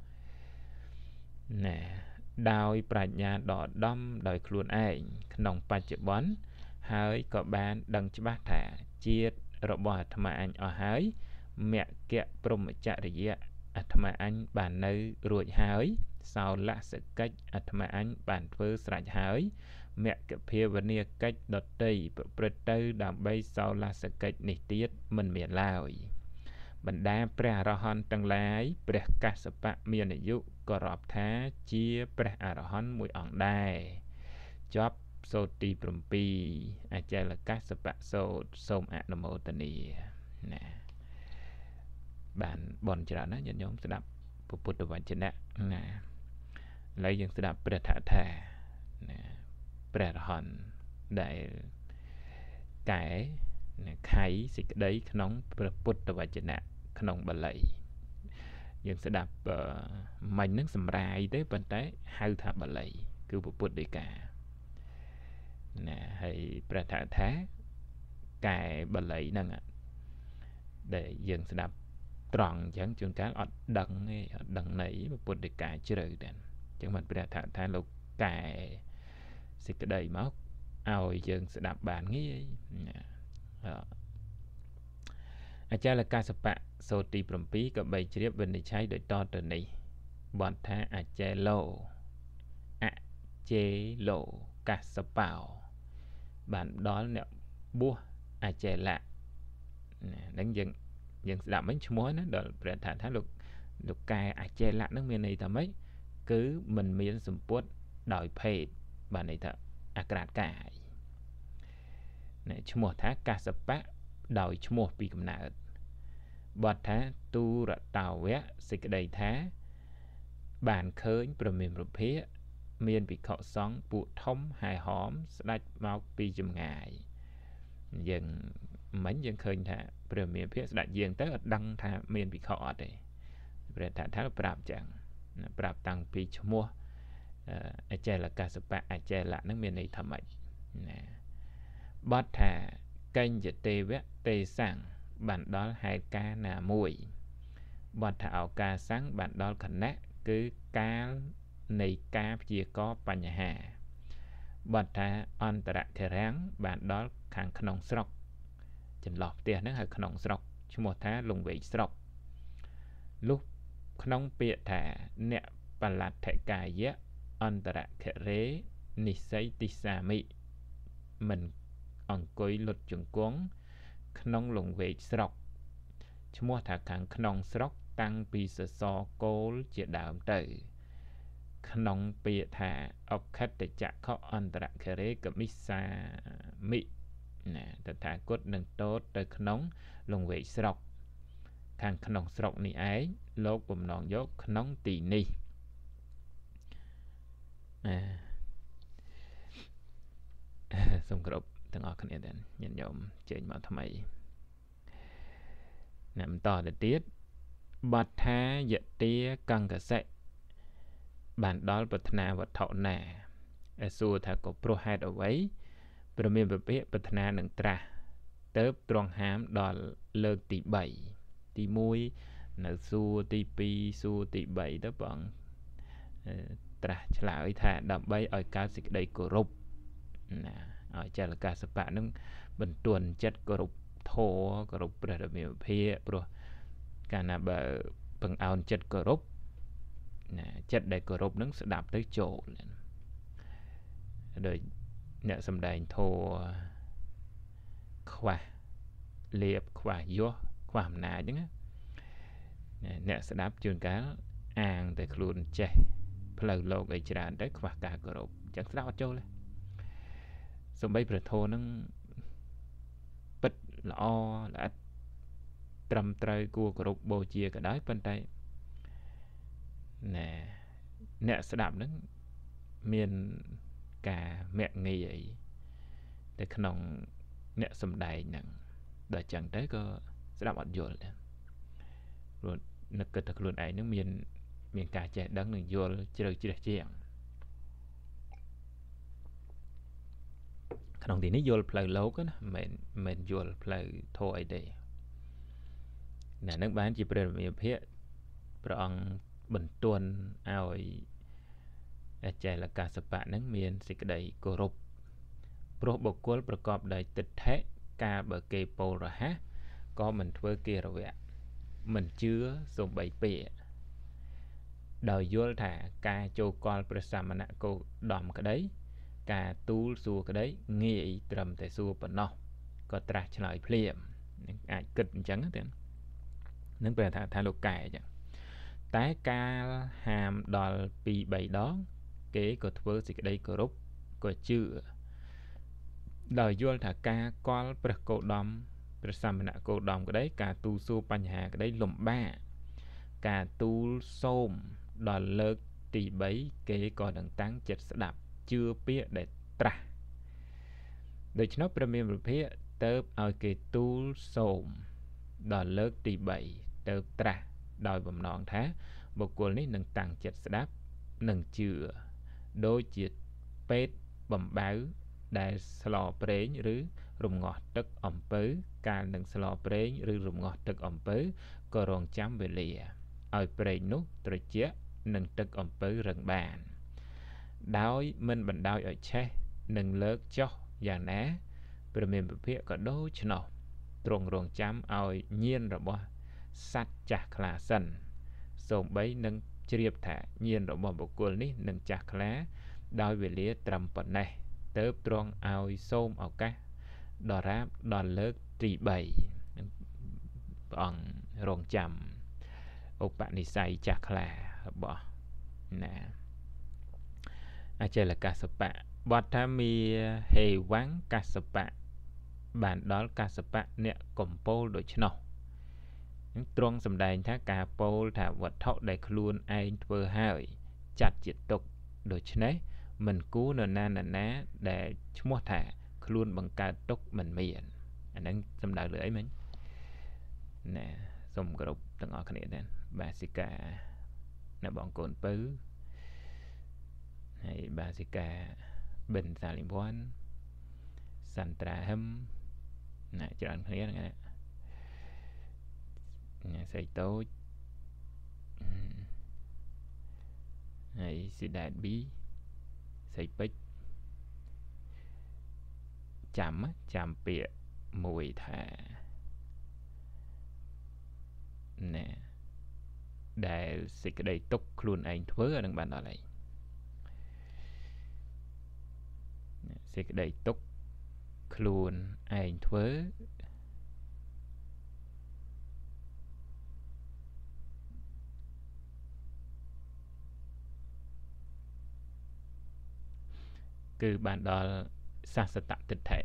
ណែដោយប្រាជ្ញាដ៏ឧត្តមដោយខ្លួនឯងក្នុងបច្ចុប្បន្នហើយក៏បានដឹងច្បាស់ថាជាតិរបស់អាត្មាអញអស់ហើយមគ្គព្រហ្មចរិយអាត្មាអញបាននៅរួចហើយសោលសកិច្ចអាត្មាអញបានធ្វើស្រេចហើយមគ្គភាវនាកិច្ចដតីប្រព្រឹត្តទៅដើម្បីសោលសកិច្ចនេះទៀតមិនមានឡើយបណ្ដាព្រះអរហន្តទាំងឡាយព្រះកស្សបៈមានអាយុក៏រាប់ថាជាព្រះអរហន្តមួយអង្គដែរចប់សូត្រទី7អចលកស្សបៈសូត្រសូមអនុមោទនាណាបានបនច្រើនណាស់ញាតិញោមស្ដាប់ពុទ្ធវចនៈណាឥឡូវយើងស្ដាប់ព្រះថថាណាព្រះអរហន្តដែលកែខៃសេចក្តីក្នុងព្រះពុទ្ធវចនៈក្នុងបាលីយើងស្ដាប់មិញនឹងសម្រាយទេប៉ុន្តែហៅថាបាលីគឺពុទ្ធដីកាណាហើយព្រះថថាកែបាលីហ្នឹងដែលយើងស្ដាប់ត្រង់អញ្ចឹងជួនកាលអត់ដឹងទេអត់ដឹងន័យពុទ្ធដីកាជ្រៅតែអញ្ចឹងមិនព្រះថថាលោកកែសេចក្តីមកឲ្យយើងស្ដាប់បានងាយអចលកស្សបៈសូត្រទី7ក៏បីជ្រាបវិនិច្ឆ័យដោយតទៅនេះបទថាអចេឡូអចេឡូកស្សបោបានដល់អ្នកបួសអចេលៈហ្នឹងយើងស្ដាប់មិញឈ្មោះណាដល់ព្រះថាលោកកែអចេលៈហ្នឹងមានន័យថាម៉េចគឺមិនមានសម្ពុតដោយភេទបានន័យថាអក្រាតកាយឈ្មោះថាកស្សបៈដោយឈ្មោះពីកំណើតបទថាទូរតោវៈសេចក្តីថាបានឃើញព្រមានប្រភេទមានភិក្ខុសង្ឃពួកធំហែហោមស្ដេចមកពីចម្ងាយយើងមិញយើងឃើញថាព្រះមានភិក្ខុស្ដេចយាងទៅអត់ដឹងថាមានភិក្ខុអត់ទេព្រះថាប្រាប់ចឹងប្រាប់តាំងពីឈ្មោះអចេលកស្សបៈអចេលៈនឹងមានន័យថាម៉េចណាបទថាកញ្ញទេវៈទេសੰបានដល់ហេតុការណាមួយបទថាឱកាសੰបានដល់ខណៈគឺកាលនៃការព្យាករបញ្ហាបទថាអន្តរគរាំងបានដល់ខាងក្នុងស្រុកចន្លោះផ្ទះហ្នឹងហៅក្នុងស្រុកឈ្មោះថាលង្វែកស្រុកលុះក្នុងពាក្យថាអ្នកបលដ្ឋកាយៈអន្តរគរេនិស័យទិសាមិមិនអង្គុយលុតជង្គង់ក្នុងលង្វែកស្រុកឈ្មោះថាខាងក្នុងស្រុកតាំងពីសសរគោលជាដើមទៅក្នុងពាក្យថាអខិតចក្ខុអន្តរគរេកមិសាមិណាតថាគតនឹងតូតទៅក្នុងលង្វែកស្រុកខាងក្នុងស្រុកនេះឯងលោកបំណងយកក្នុងទីនេះសូមគោរពទាំងអស់គ្នាដែរញាតិញោមចេញមកថ្មីអ្នកបន្តទៅទៀតបទថាយតិកង្កសិបានដល់ប្រាថ្នាវត្ថុណាសួរថាក៏ព្រោះហេតុអ្វីព្រះមានពពាកប្រាថ្នានឹងត្រាស់ទៅត្រង់ហាមដល់លើកទី3ទី1នៅសួរទី2សួរទី3ទៅព្រះអង្គត្រាស់ឆ្លើយថាដើម្បីឲ្យកើតសេចក្តីគោរពណាឲ្យចលកស្សបៈនឹងបន្ទន់ចិត្តគោរពធម៌គោរពព្រះរាមាភិក្ខព្រោះកាលណាបើពឹងអោនចិត្តគោរពណាចិត្តដែលគោរពនឹងស្ដាប់ទៅចូលដោយអ្នកសំដែងធម៌ខ្វះលៀបខ្វះយសខ្វះអំណាចហ្នឹងអ្នកស្ដាប់ជួនកាលអាងតែខ្លួនចេះផ្លូវលោកអីច្រើនទៅខ្វះការគោរពអញ្ចឹងស្ដាប់អត់ចូលទេសំបីព្រះធម៌ហ្នឹងពិតល្អល្អិតត្រឹមត្រូវគួរគោរពបូជាក៏ដោយប៉ុន្តែណែអ្នកស្ដាប់ហ្នឹងមានការមាក់ងាយអីតែក្នុងអ្នកសំដែងហ្នឹងដល់ចឹងទៅក៏ស្ដាប់អត់យល់ដែរព្រោះនឹកគិតថាខ្លួនឯងហ្នឹងមានការចេះដឹងនិងយល់ជ្រៅជ្រះជាងក្នុងទីនេះយល់ផ្លូវលោកណាមិនយល់ផ្លូវធម៌អីទេណានឹងបានជាព្រះរាមាភិក្ខព្រះអង្គបន្ទន់ឲ្យអចេលកាសបៈនឹងមានសេចក្តីគោរពព្រោះបុគ្គលប្រកបដោយទិដ្ឋិការបើគេពោលរហ័សក៏មិនធ្វើគារវៈមិនជឿសូម្បីពាក្យដោយយល់ថាការចូលកល់ព្រះសមណគោតមក្តីការទូលសួរក្តីងាយត្រឹមតែសួរប៉ុណ្ណោះក៏ត្រាស់ឆ្លើយភ្លាមនឹងអាចគិតអញ្ចឹងទេនឹងប្រែថាលោកកែអញ្ចឹងតែកាលហាមដល់2-3ដងគេក៏ធ្វើសេចក្តីគោរពក៏ជឿដោយយល់ថាការកល់ព្រះគោតមព្រះសមណគោតមក្តីការទូលសួរបញ្ហាក្តីលំបាកការទូលសូមដល់លើកទី3គេក៏នឹងតាំងចិត្តស្ដាប់ជឿពាក្យដែលត្រាស់ដូច្នោះព្រះមានព្រះភិក្ខទៅឲ្យគេទូលសូមដល់លើកទី3ទៅត្រាស់ដោយបំណងថាបុគ្គលនេះនឹងតាំងចិត្តស្ដាប់នឹងជឿដូចជាពេទ្យបំបៅដែលស្លប្រេងឬរំងាស់ទឹកអំពៅកាលនឹងស្លប្រេងឬរំងាស់ទឹកអំពៅក៏រងចាំវេលាឲ្យប្រេងនោះត្រជាក់នឹងទឹកអំពៅរឹងបានដោយមិនបណ្ដោយឲ្យឆេះនឹងលើកចុះយ៉ាងណាព្រះមានព្រះភិក្ខក៏ដូច្នោះទ្រង់រងចាំឲ្យញាណរបស់សត្វចាស់ខ្លាសិនសូម្បីនឹងជ្រាបថាញាណរបស់បុគ្គលនេះនឹងចាស់ខ្លាដោយវេលាត្រឹមប៉ុណ្ណេះទៅទ្រង់ឲ្យសូមឱកាសដរាបដល់លើកទី3ព្រះអង្គរងចាំឧបនិស្ស័យចាស់ខ្លារបស់ណាអចេលកាសបៈបទថាមីហេវង្កាសបៈបានដល់កាសបៈអ្នកកំពោលដូច្នោះទ្រង់សម្ដែងថាការពោលថាវត្ថុដែលខ្លួនឯងធ្វើហើយចាត់ជាទុក្ខដូច្នេះមិនគួរនរណាដែលឈ្មោះថាខ្លួនបង្កើតទុក្ខមិនមានអាហ្នឹងសំដៅលើអីមិញណាសូមគោរពទាំងអស់គ្នាដែរបាសិកាអ្នកបងកូនពៅហើយបាសិកាបិនសាលីមវ័នសន្ត្រាហឹមណាច្រើនគ្នាហ្នឹងណាស្អីតូចហើយស៊ីដែតប៊ីស្អីពេជ្រចាំពាក្យមួយថាណែដែលសេចក្តីទុកខ្លួនឯងធ្វើអានឹងបានដល់ហើយសេចក្តីទុកខ្លួនឯងធ្វើគឺបានដល់សាសតតិដ្ឋិ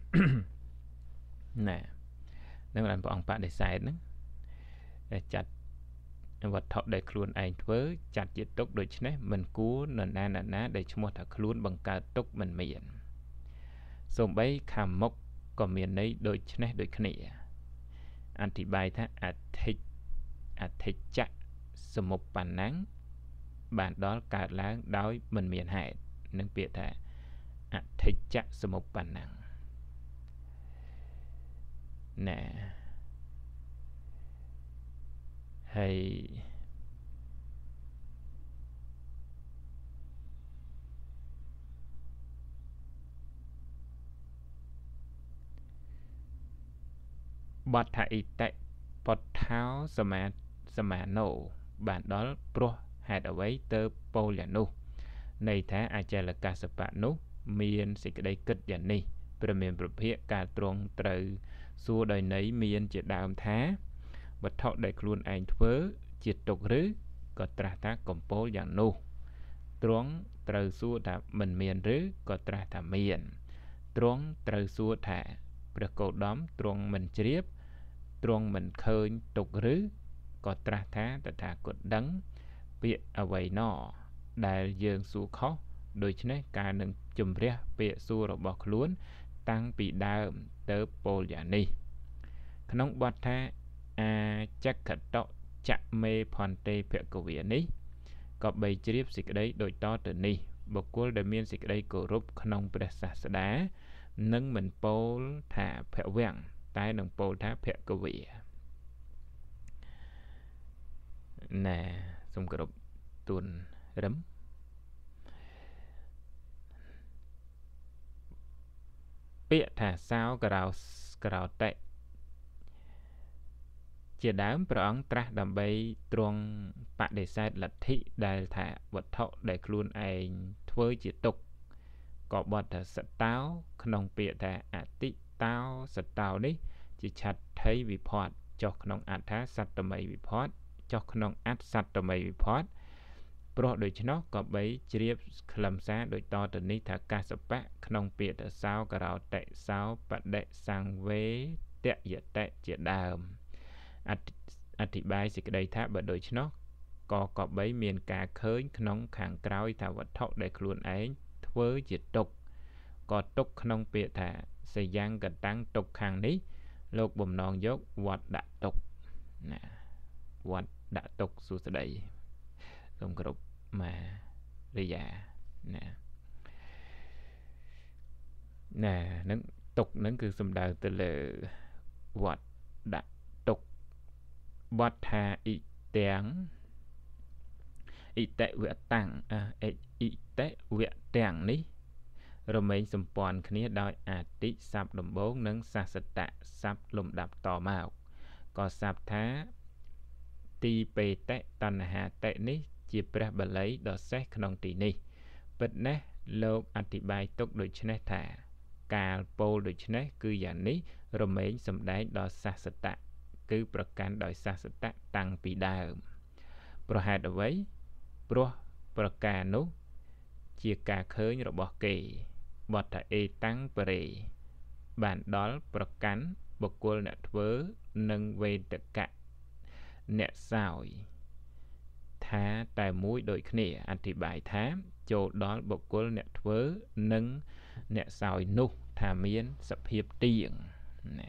ណានឹងបានព្រះអង្គបដិសេធហ្នឹងចាត់វត្ថុដែលខ្លួនឯងធ្វើចាត់ជាទុក្ខដូច្នេះមិនគួរនរណាដែលឈ្មោះថាខ្លួនបង្កើតទុក្ខមិនមានសូម្បីខាងមុខក៏មានន័យដូចនេះដូចគ្នាអធិប្បាយថាអធិច្ចៈសមុបបណ្ណੰបានដល់កើតឡើងដោយមិនមានហេតុនឹងពាក្យថាអធិច្ចៈសមុបបណ្ណੰណាហើយបទថាអ៊ីតិពថោសមាណោបានដល់ព្រោះហេតុអ្វីទៅពោលយ៉ាងនោះន័យថាអចេលកាសបៈនោះមានសេចក្តីគិតយ៉ាងនេះព្រះមានព្រះភិក្ខការទ្រង់ត្រូវសួរដោយន័យមានជាដើមថាវត្ថុដែលខ្លួនឯងធ្វើជាទុក្ខឬក៏ត្រាស់ថាកំពោលយ៉ាងនោះទ្រង់ត្រូវសួរថាមិនមានឬក៏ត្រាស់ថាមានទ្រង់ត្រូវសួរថាព្រះគោតមទ្រង់មិនជ្រាបទ្រង់មិនឃើញទុក្ខឬក៏ត្រាស់ថាតថាគតដឹងពាក្យអ្វីណដែលយើងសួរខុសដូច្នេះការនឹងជំរះពាក្យសួររបស់ខ្លួនតាំងពីដើមទៅពោលយ៉ាងនេះក្នុងបទថាអាចក្ខតចមេផន្តេភគវានេះក៏បីជ្រាបសេចក្តីដូចតទៅនេះបុគ្គលដែលមានសេចក្តីគោរពក្នុងព្រះសាស្តានឹងមិនពោលថាភវៈតែនឹងពោលថាភគវាណែសូមគោរពទូនរឹមពាក្យថាសោក្រោតិជាដើមព្រះអង្គត្រាស់ដើម្បីទ្រង់បដិសេធលទ្ធិដែលថាវត្ថុដែលខ្លួនឯងធ្វើជាទុក្ខក៏បទថាសតោក្នុងពាក្យថាអតិតោសតោនេះជាឆដ្ឋីវិផតចុះក្នុងអត្ថាសត្តមីវិផតចុះក្នុងអត្ថសត្តមីវិផតព្រោះដូច្នោះក៏បីជ្រាបខ្លឹមសារដូចតទៅនេះថាកាសបៈក្នុងពាក្យថាសោករោតិសោបដិសង្វេតយតិជាដើមអធិប្បាយសេចក្តីថាបើដូច្នោះក៏បីមានការឃើញក្នុងខាងក្រោយថាវត្ថុដែលខ្លួនឯងធ្វើជាទុក្ខក៏ទុក្ខក្នុងពាក្យថាសយ៉ាងកតាំងទុក្ខខាងនេះលោកបំណងយកវត្តដាក់ទុក្ខណាវត្តដាក់ទុក្ខសួស្តីសូមគោរពម៉ារិយាណានឹងទុក្ខនឹងគឺសំដៅទៅលើវត្តដាក់ទុក្ខបទថាអ៊ីទាំងអ៊ីតិវៈតាំងអ៊ីតិវៈទាំងនេះរមែងសម្ព័ន្ធគ្នាដោយអតិស័ព្ទដំបូងនិងសាសតៈស័ព្ទលំដាប់តមកក៏ស័ព្ទថាទីបេតិតណ្ហាតិនេះជាព្រះបាលីដ៏សេះក្នុងទីនេះពិតណាស់លោកអធិប្បាយទុកដូច្នេះថាកាលពោលដូច្នេះគឺយ៉ាងនេះរមែងសម្ដែងដល់សាសតៈគឺប្រកាន់ដោយសាសតៈតាំងពីដើមប្រហេតុអ្វីព្រោះប្រការនោះជាការឃើញរបស់គេបទថាអេតាំងបរេបានដល់ប្រកាន់បុគ្គលអ្នកធ្វើនិងវេទកៈអ្នកសោយថាតែមួយដូចគ្នាអធិប្បាយថាចូលដល់បុគ្គលអ្នកធ្វើនិងអ្នកសោយនោះថាមានសភាពទៀងណា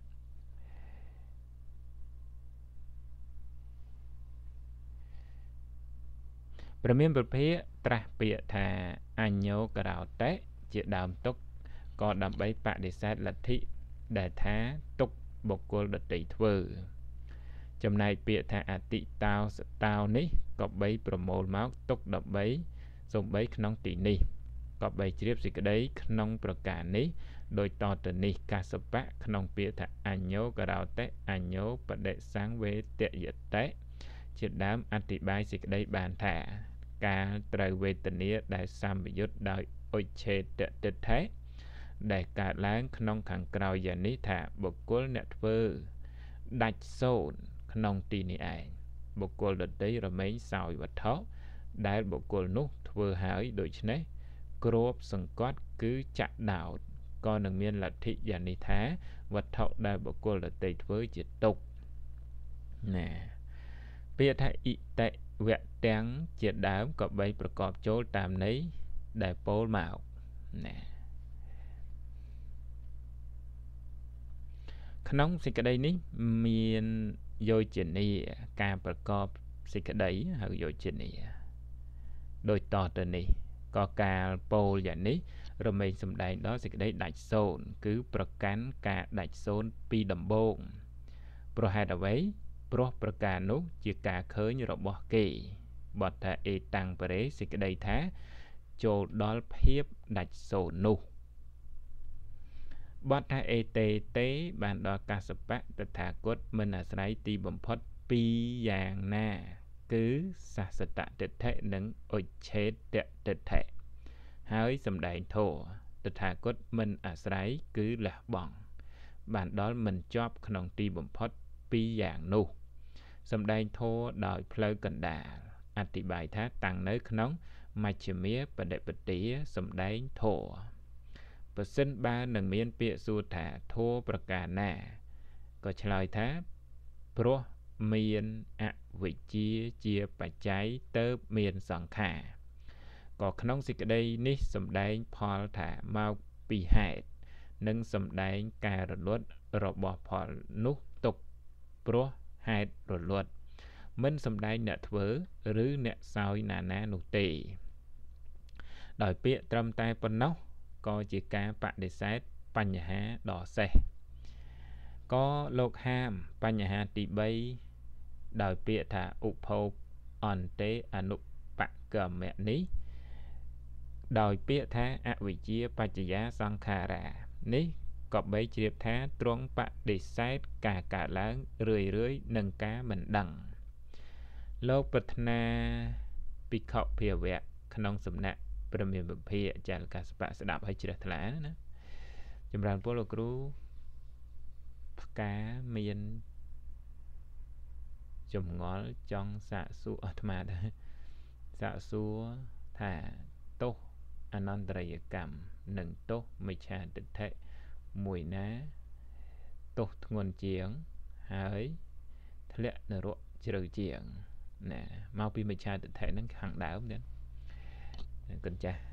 ព្រះមានប្រភេទត្រាស់ពាក្យថាអញ្ញោករោតេជាដើមទុក្ខក៏ដើម្បីបដិសេធលទ្ធិដែលថាទុក្ខបុគ្គលដតីធ្វើចំណែកពាក្យថាអតិតោសតោនេះក៏បីប្រមូលមកទុក្ខ13សំបីក្នុងទីនេះក៏បីជ្រាបសេចក្តីក្នុងប្រការនេះដោយតទៅនេះកាសបៈក្នុងពាក្យថាអញ្ញោករោតេអញ្ញោបដិសង្វេតយតិជាដើមអធិប្បាយសេចក្តីបានថាការត្រូវវេទនាដែលសម្បយុទ្ធដោយឧច្ឆេតទិដ្ឋិដែលកើតឡើងក្នុងខាងក្រោយយ៉ាងនេះថាបុគ្គលអ្នកធ្វើដាច់សូន្យក្នុងទីនេះឯងបុគ្គលដតីរមែងសោយវត្ថុដែលបុគ្គលនោះធ្វើហើយដូច្នេះគ្របសង្កត់គឺចាក់ដោតក៏នឹងមានលទ្ធិយ៉ាងនេះថាវត្ថុដែលបុគ្គលដតីធ្វើជាទុក្ខណាពាក្យថាអ៊ីតិវៈទាំងជាដើមក៏បីប្រកបចូលតាមន័យដែលពោលមកណាក្នុងសេចក្តីនេះមានយោជនីការប្រកបសេចក្តីហៅយោជនីដោយតទៅនេះក៏ការពោលយ៉ាងនេះរមែងសម្ដែងដល់សេចក្តីដាច់សូន្យគឺប្រកាន់ការដាច់សូន្យពីដំបូងប្រហេតុអ្វីព្រោះប្រការនោះជាការឃើញរបស់គេបទថាអេតាំងបរេសេចក្តីថាចូលដល់ភាពដាច់សូន្យនោះបទថាអេតេតេបានដល់កាសបៈតថាគតមិនអាស្រ័យទីបំផុតពីរយ៉ាងណាគឺសាសតទិដ្ឋិនិងឧច្ឆេតទិដ្ឋិហើយសម្ដែងធម៌តថាគតមិនអាស្រ័យគឺលះបង់បានដល់មិនជាប់ក្នុងទីបំផុតពីរយ៉ាងនោះសម្ដែងធម៌ដោយផ្លូវកណ្ដាលអធិប្បាយថាតាំងនៅក្នុងមជ្ឈិមាបដិបទាសម្ដែងធម៌ប្រសិនបើនឹងមានពាក្យសួរថាធម៌ប្រការណាក៏ឆ្លើយថាព្រោះមានអវិជ្ជាជាបច្ច័យទៅមានសង្ខារក៏ក្នុងសេចក្តីនេះសម្ដែងផលថាមកពីហេតុនិងសម្ដែងការរលត់របស់ផលនោះទុកព្រោះហេតុរលត់មិនសម្ដែងអ្នកធ្វើឬអ្នកសោយណានោះទេដោយពាក្យត្រឹមតែប៉ុណ្ណោះក៏ជាការបដិសេធបញ្ហាដ៏សេះក៏លោកហាមបញ្ហាទី3ដោយពាក្យថាឧបោអន្តេអនុបកម្មនេះដោយពាក្យថាអវិជ្ជាបច្ចយាសង្ខារានេះក៏បីជ្រាបថាទ្រង់បដិសេធការកើតឡើងរឿយនឹងការមិនដឹងលោកប្រាថ្នាភិក្ខុភាវៈក្នុងសំណាក់ព្រះមានពភាអចារ្យកាសបៈស្ដាប់ឲ្យជ្រះថ្លាណាចម្រើនពលលោកគ្រូផ្កាមានចម្ងល់ចង់សាកសួរអាត្មាដែរសាកសួរថាទោសអនន្តរិយកម្មនិងទោសមិច្ឆាទិដ្ឋិមួយណាទោសធ្ងន់ជាងហើយធ្លាក់នរកជ្រៅជាងណាមកពីមិច្ឆាទិដ្ឋិហ្នឹងខាងដើមទៀតកូនចាស់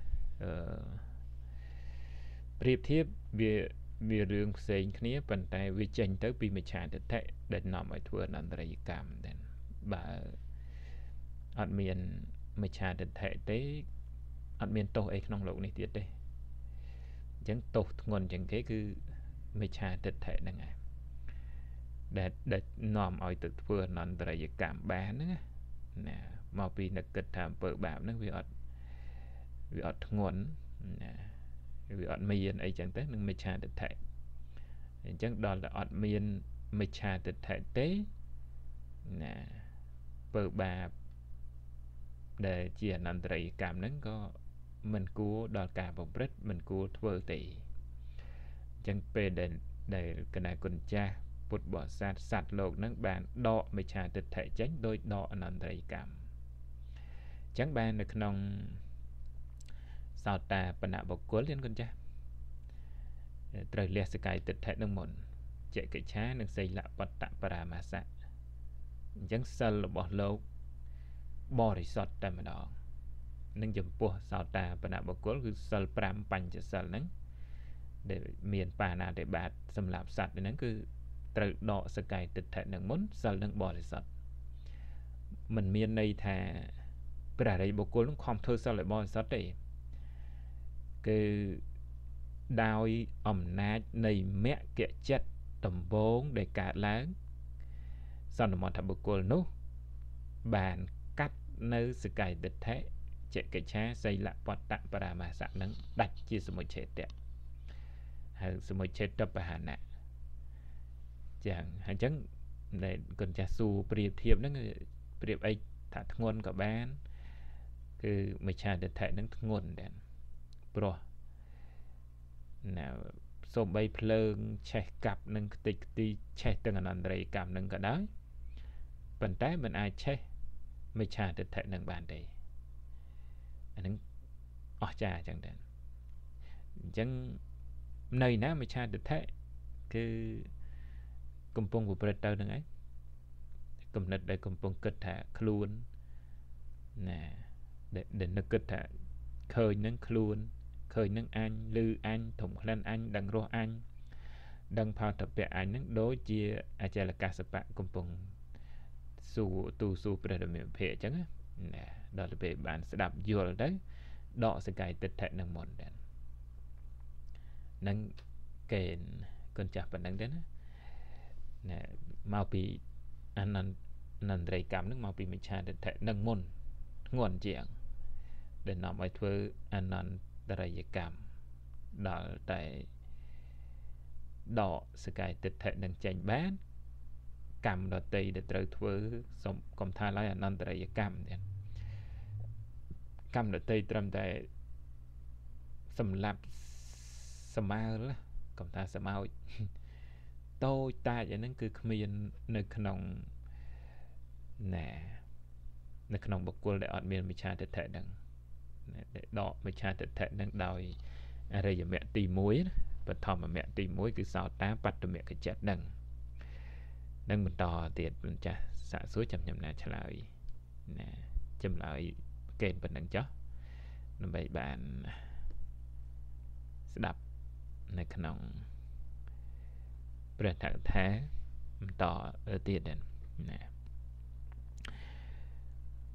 ប្រៀបធៀបវារឿងផ្សេងគ្នាប៉ុន្តែវាចេញទៅពីមិច្ឆាទិដ្ឋិដែលនាំឲ្យធ្វើអនន្តរិយកម្មដែរបើអត់មានមិច្ឆាទិដ្ឋិទេអត់មានទោសអីក្នុងโลกនេះទៀតទេអញ្ចឹងទោសធ្ងន់ជាងគេគឺមិច្ឆាទិដ្ឋិហ្នឹងឯងដែលនាំឲ្យទៅធ្វើអនន្តរិយកម្មបានហ្នឹងណាមកពីនឹកគិតថាអំពើបាបហ្នឹងវាអត់ធ្ងន់ណាវាអត់មានអីចឹងទៅនឹងមិច្ឆាទិដ្ឋិអញ្ចឹងដល់តែអត់មានមិច្ឆាទិដ្ឋិទេណាអំពើបាបដែលជាអនន្តរិយកម្មហ្នឹងក៏មិនគួរដល់ការប្រព្រឹត្តមិនគួរធ្វើទេអញ្ចឹងពេលដែលគណៈគុណចាស់ពុទ្ធបរិស័ទសត្វលោកហ្នឹងបានដកមិច្ឆាទិដ្ឋិចេញដោយដកអនន្តរិយកម្មអញ្ចឹងបាននៅក្នុងសោតាបណ្ណបុគ្គលទៀតគុណចាស់ត្រូវលះសកាយទិដ្ឋិនឹងមុនចេកិច្ឆានិងសីលបត្តបរាមាសៈអញ្ចឹងសិលរបស់លោកបរិសុទ្ធតែម្ដងនឹងចំពោះសោតាបណ្ណបុគ្គលគឺសិល5បញ្ចសិលហ្នឹងដែលមានបាណាតិបាតសម្រាប់សត្វហ្នឹងគឺត្រូវដកសកាយទិដ្ឋិនឹងមុនសិលនឹងបរិសុទ្ធមិនមានន័យថាព្រះអរិយបុគ្គលនឹងខំធ្វើសិលឲ្យបរិសុទ្ធទេគឺដោយអំណាចនៃមគ្គចិត្តដំបូងដែលកើតឡើងសន្មតបុគ្គលនោះបានកាត់នៅសកាយទិដ្ឋិចេកិច្ឆាសីលបត្តបរាមាសៈនឹងដាច់ជាសមុច្ឆេទៈហើយសមុច្ឆេទបហានៈចឹងហើយអញ្ចឹងដែលគុណចាស់សួរប្រៀបធៀបហ្នឹងប្រៀបអីថាធ្ងន់ក៏បានគឺមិច្ឆាទិដ្ឋិហ្នឹងធ្ងន់ដែរព្រោះណាសូម្បីភ្លើងឆេះកាប់នឹងខ្ទេចខ្ទីឆេះទាំងអនន្តរិយកម្មនឹងក៏ដោយប៉ុន្តែมันអាចឆេះមិច្ឆាទិដ្ឋិនឹងបានទេអានឹងអស្ចារ្យចឹងដែរអញ្ចឹងនៅណាមិច្ឆាទិដ្ឋិគឺកំពុងប្រព្រឹត្តទៅនឹងឯងគំនិតដែលកំពុងគិតថាខ្លួនណាដែលនឹកគិតថាឃើញនឹងខ្លួនឃើញនឹងអញឮអញធំក្លិនអញដឹងរសអញដឹងផលតពៈអញនឹងដូចជាអចលកាសបៈកំពុងទូសួរព្រះរាមាភិអញ្ចឹងណាដល់ទៅពេលបានស្ដាប់យល់ទៅដកសកាយទិដ្ឋិនឹងមុនដែរនឹងកេនកូនចាស់ប៉ុណ្ណឹងទេណាមកពីអនន្តរិយកម្មនឹងមកពីមិច្ឆាទិដ្ឋិនឹងមុនធ្ងន់ជាងដែលនាំឲ្យធ្វើអនន្តរិយកម្មដល់តែដកសកាយទិដ្ឋិនឹងចេញបានកម្មដតីដែលត្រូវធ្វើសុំកុំថាឡើយអនន្តរិយកម្មទៀតកម្មដតីត្រឹមតែសម្លាប់សម្មើលកុំថាសម្ោចតូចតាចអាហ្នឹងគឺគ្មាននៅក្នុងនៅក្នុងបុគ្គលដែលអត់មានមិច្ឆាទិដ្ឋិហ្នឹងដែលដកមិច្ឆាទិដ្ឋិហ្នឹងដោយអរិយមគ្គទី1បឋមមគ្គទី1គឺសោតាបត្តមគ្គចិត្តហ្នឹងនឹងបន្តទៀតចាស់សាកសួរចាំខ្ញុំណាឆ្លើយណាចម្លើយកេនប៉ុណ្ណឹងចុះដើម្បីបានស្ដាប់នៅក្នុងព្រះថកថាបន្តទៀតណា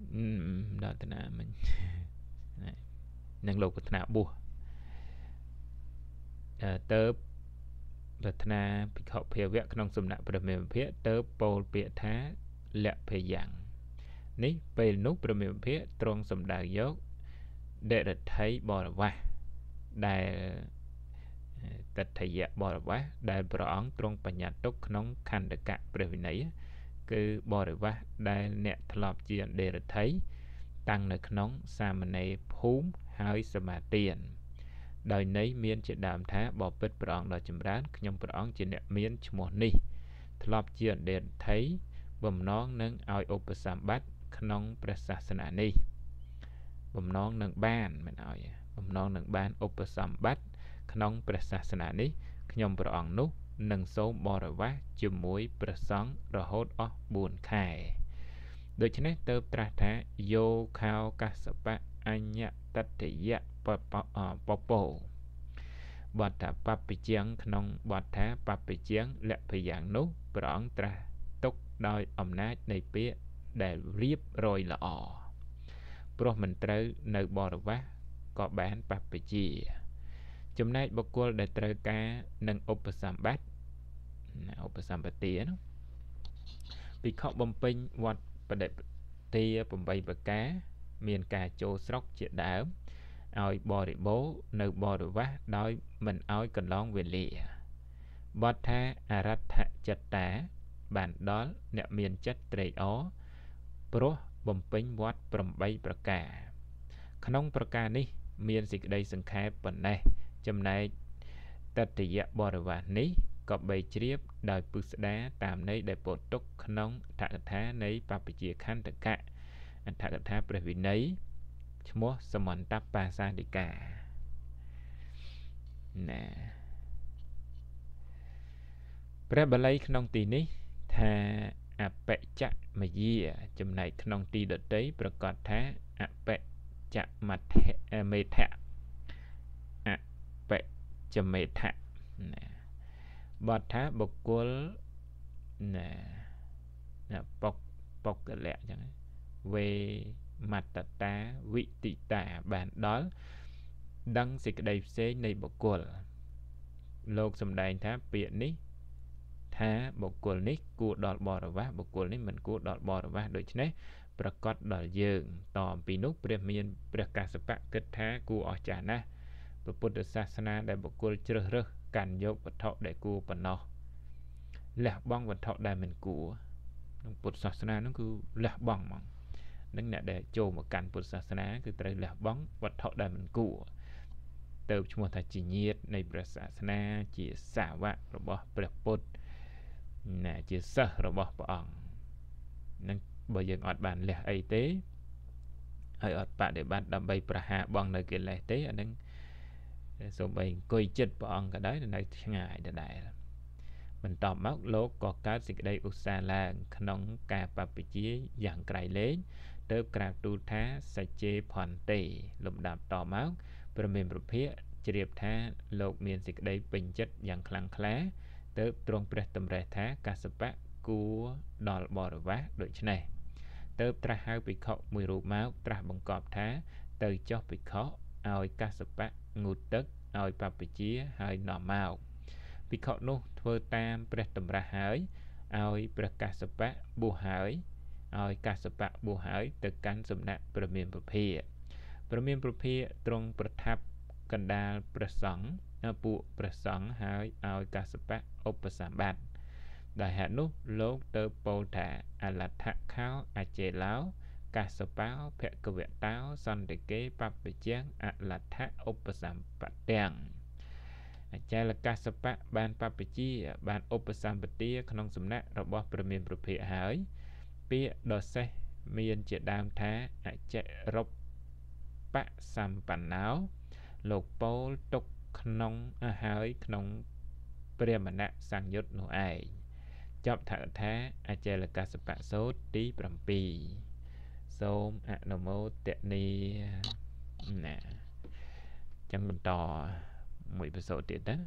ដល់តាណាមិញនឹងលោកប្រាថ្នាបួសទៅប្រាថ្នាភិក្ខុភាវៈក្នុងសំណាក់ព្រះមេភិទៅពោលពាក្យថាលក្ខភយ៉ាងនេះពេលនោះព្រះមេភិទ្រង់សម្ដៅយកដេរដ្ឋីបរិវាសដែលតថយៈបរិវាសដែលព្រះអង្គទ្រង់បញ្ញត្តិទុកក្នុងខណ្ឌកៈព្រះវិន័យគឺបរិវាសដែលអ្នកធ្លាប់ជាអដេរដ្ឋីតាំងនៅក្នុងសាមណេរភូមិហើយសមាទានដោយន័យមានជាដើមថាបបិទ្ធព្រះអង្គដ៏ចម្រើនខ្ញុំព្រះអង្គជាអ្នកមានឈ្មោះនេះធ្លាប់ជាអដេរដ្ឋីបំណងនឹងឲ្យឧបសម្បត្តិក្នុងព្រះសាសនានេះបំណងនឹងបានមិនឲ្យបំណងនឹងបានឧបសម្បត្តិក្នុងព្រះសាសនានេះខ្ញុំព្រះអង្គនោះនឹងសូមបរិវាសជាមួយព្រះសង្ឃរហូតអស់4ខែដូច្នេះទៅត្រាស់ថាយោខោកសបៈអញ្ញតតយៈពពោបទថាបព្វជញ្ញក្នុងបទថាបព្វជញ្ញលក្ខភយ៉ាងនោះព្រះអង្គត្រាស់ទុកដោយអំណាចនៃពាក្យដែលរៀបរយល្អព្រោះមិនត្រូវនៅបរិវាសក៏បានបព្វជិចំណែកបុគ្គលដែលត្រូវការនឹងឧបសម្បត្តិឧបសម្បទានោះភិក្ខុបំពេញវត្តបដិទា8ប្រការមានការចូលស្រុកជាដើមឲ្យបរិបូរនៅបរិវាសដោយមិនឲ្យកន្លងវេលាបទថាអរដ្ឋចិត្តតាបានដល់អ្នកមានចិត្តត្រេកអរព្រោះបំពេញវត្ត8ប្រការក្នុងប្រការនេះមានសេចក្តីសង្ខេបប៉ុណ្ណេះចំណែកតតយៈបរិវាសនេះក៏បីជ្រាបដោយពុស្ដាតាមន័យដែលពោលទុកក្នុងអត្ថកថានៃបព្វជិខណ្ឌកៈអត្ថកថាព្រះវិន័យឈ្មោះសមន្តបាសាទិកាណាព្រះបាលីក្នុងទីនេះថាអបច្ចមយាចំណែកក្នុងទីដតីប្រកាសថាអបច្ចមេថៈអបច្ចមេថៈណាបទថាបុគ្គលណាបុគ្គលៈចឹងវេមត្តតាវិទិតាបានដល់ដឹងសេចក្តីផ្សេងនៃបុគ្គលលោកសម្ដែងថាពាក្យនេះថាបុគ្គលនេះគួរដល់បរិវាសបុគ្គលនេះមិនគួរដល់បរិវាសដូច្នេះប្រកាសដល់យើងតអំពីនោះព្រះមានព្រះកស្សបៈគិតថាគួរអស្ចារ្យណាស់ពុទ្ធសាសនាដែលបុគ្គលជ្រើសរើសកាន់យកវត្ថុដែលគួរប៉ុណ្ណោះលះបង់វត្ថុដែលមិនគួរក្នុងពុទ្ធសាសនានោះគឺលះបង់ហ្មងនឹងអ្នកដែលចូលមកកាន់ពុទ្ធសាសនាគឺត្រូវលះបង់វត្ថុដែលមិនគួរទៅឈ្មោះថាជាញាតិនៃព្រះសាសនាជាសាវករបស់ព្រះពុទ្ធណាជាសិស្សរបស់ព្រះអង្គនឹងបើយើងអត់បានលះអីទេហើយអត់បដិបត្តិដើម្បីប្រហារបង់នៅកិលេសទេអានឹងសូម្បីអង្គុយចិត្តព្រះអង្គក៏ដោយនៅឆ្ងាយដដែលបន្តមកលោកក៏កើតសេចក្តីឧស្សាហ៍ឡើងក្នុងការបព្វជិយ៉ាងក្រៃលែងទៅក្រាបទូលថាសច្ចេផន្តេលំដាប់តមកព្រះមេរុភៈជ្រាបថាលោកមានសេចក្តីពេញចិត្តយ៉ាងខ្លាំងក្លាទៅទ្រង់ព្រះតម្រេះថាកស្សបៈគួរដល់បរិវាសដូច្នេះទៅត្រាស់ហៅភិក្ខុមួយរូបមកត្រាស់បង្គាប់ថាទៅចុះភិក្ខុឲ្យកស្សបៈងូតទឹកឲ្យបព្វជិហើយនាំមកភិក្ខុនោះធ្វើតាមព្រះតម្រាស់ហើយឲ្យព្រះកស្សបៈបួសហើយឲ្យកស្សបៈបួសហើយទៅកាន់សំណាក់ព្រះមានប្រភាព្រះមានប្រភាទ្រង់ប្រថាប់កណ្ដាលព្រះសង្ឃពួកព្រះសង្ឃហើយឲ្យកស្សបៈឧបសម្បត្តិដោយហេតុនោះលោកទៅពោលថាអលដ្ឋខោអចេឡោកស្សបោភគវតោសន្តិកេបព្វជញ្ញអលដ្ឋឧបសម្បទាំងអចេលកស្សបៈបានបព្វជិបានឧបសម្បទាក្នុងសំណាក់របស់ព្រះមានប្រភាហើយពាក្យដ៏សេះមានជាដើមថាអចេរុបបសម្បណ្ណោលោកពោលទុកក្នុងហើយក្នុងព្រះមណៈសង្យុត្តនោះឯងចប់ថថាអចេលកស្សបៈសូត្រទី7សូមអនុមោទនីណាចឹងបន្តមួយប្រសូតទៀតណា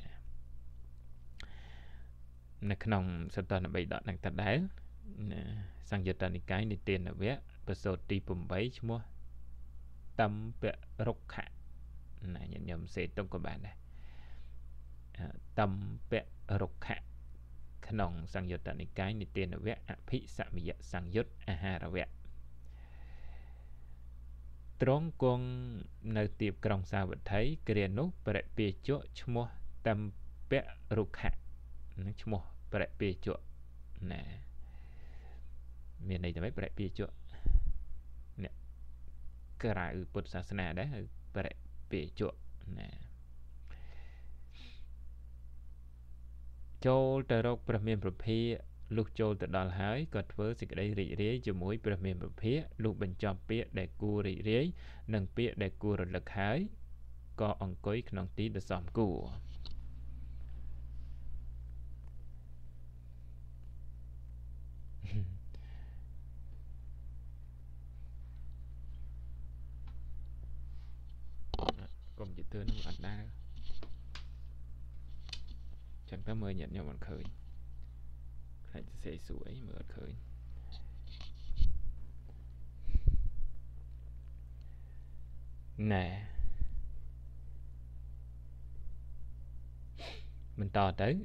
នៅក្នុងសតនបិដកនឹងតដែលសង្យុត្តនិកាយនិទានវគ្គប្រសូតទី8ឈ្មោះតំពរុក្ខណាញាតិញោមសេទុកក៏បានដែរ tâm vẹn rục khạ nòng sang dột tận cái ni tiền vẹn phị sạ mì sang dột hà ra vẹn trống con nơi tiệp trong sao vật thấy cái nút bệ bề chỗ chmo tâm vẹn rục khạ chmo bệ bề chỗ nè miền này thì mấy bệ bề chỗ nè cái rải Phậtศาสนาđấy bệ bề chỗ nèចូលទៅរកព្រះមានប្រភាលុះចូលទៅដល់ហើយក៏ធ្វើសេចក្តីរីករាយជាមួយព្រះមានប្រភាលុះបញ្ចប់ពាក្យដែលគួររីករាយនិងពាក្យដែលគួររលឹកហើយក៏អង្គុយក្នុងទីដ៏សមគួរកុំជិះទឿនអត់ដែរchẳng ta mời nhận nhau bằng khởi hãy sẽ sủi mở khởi nè mình to tới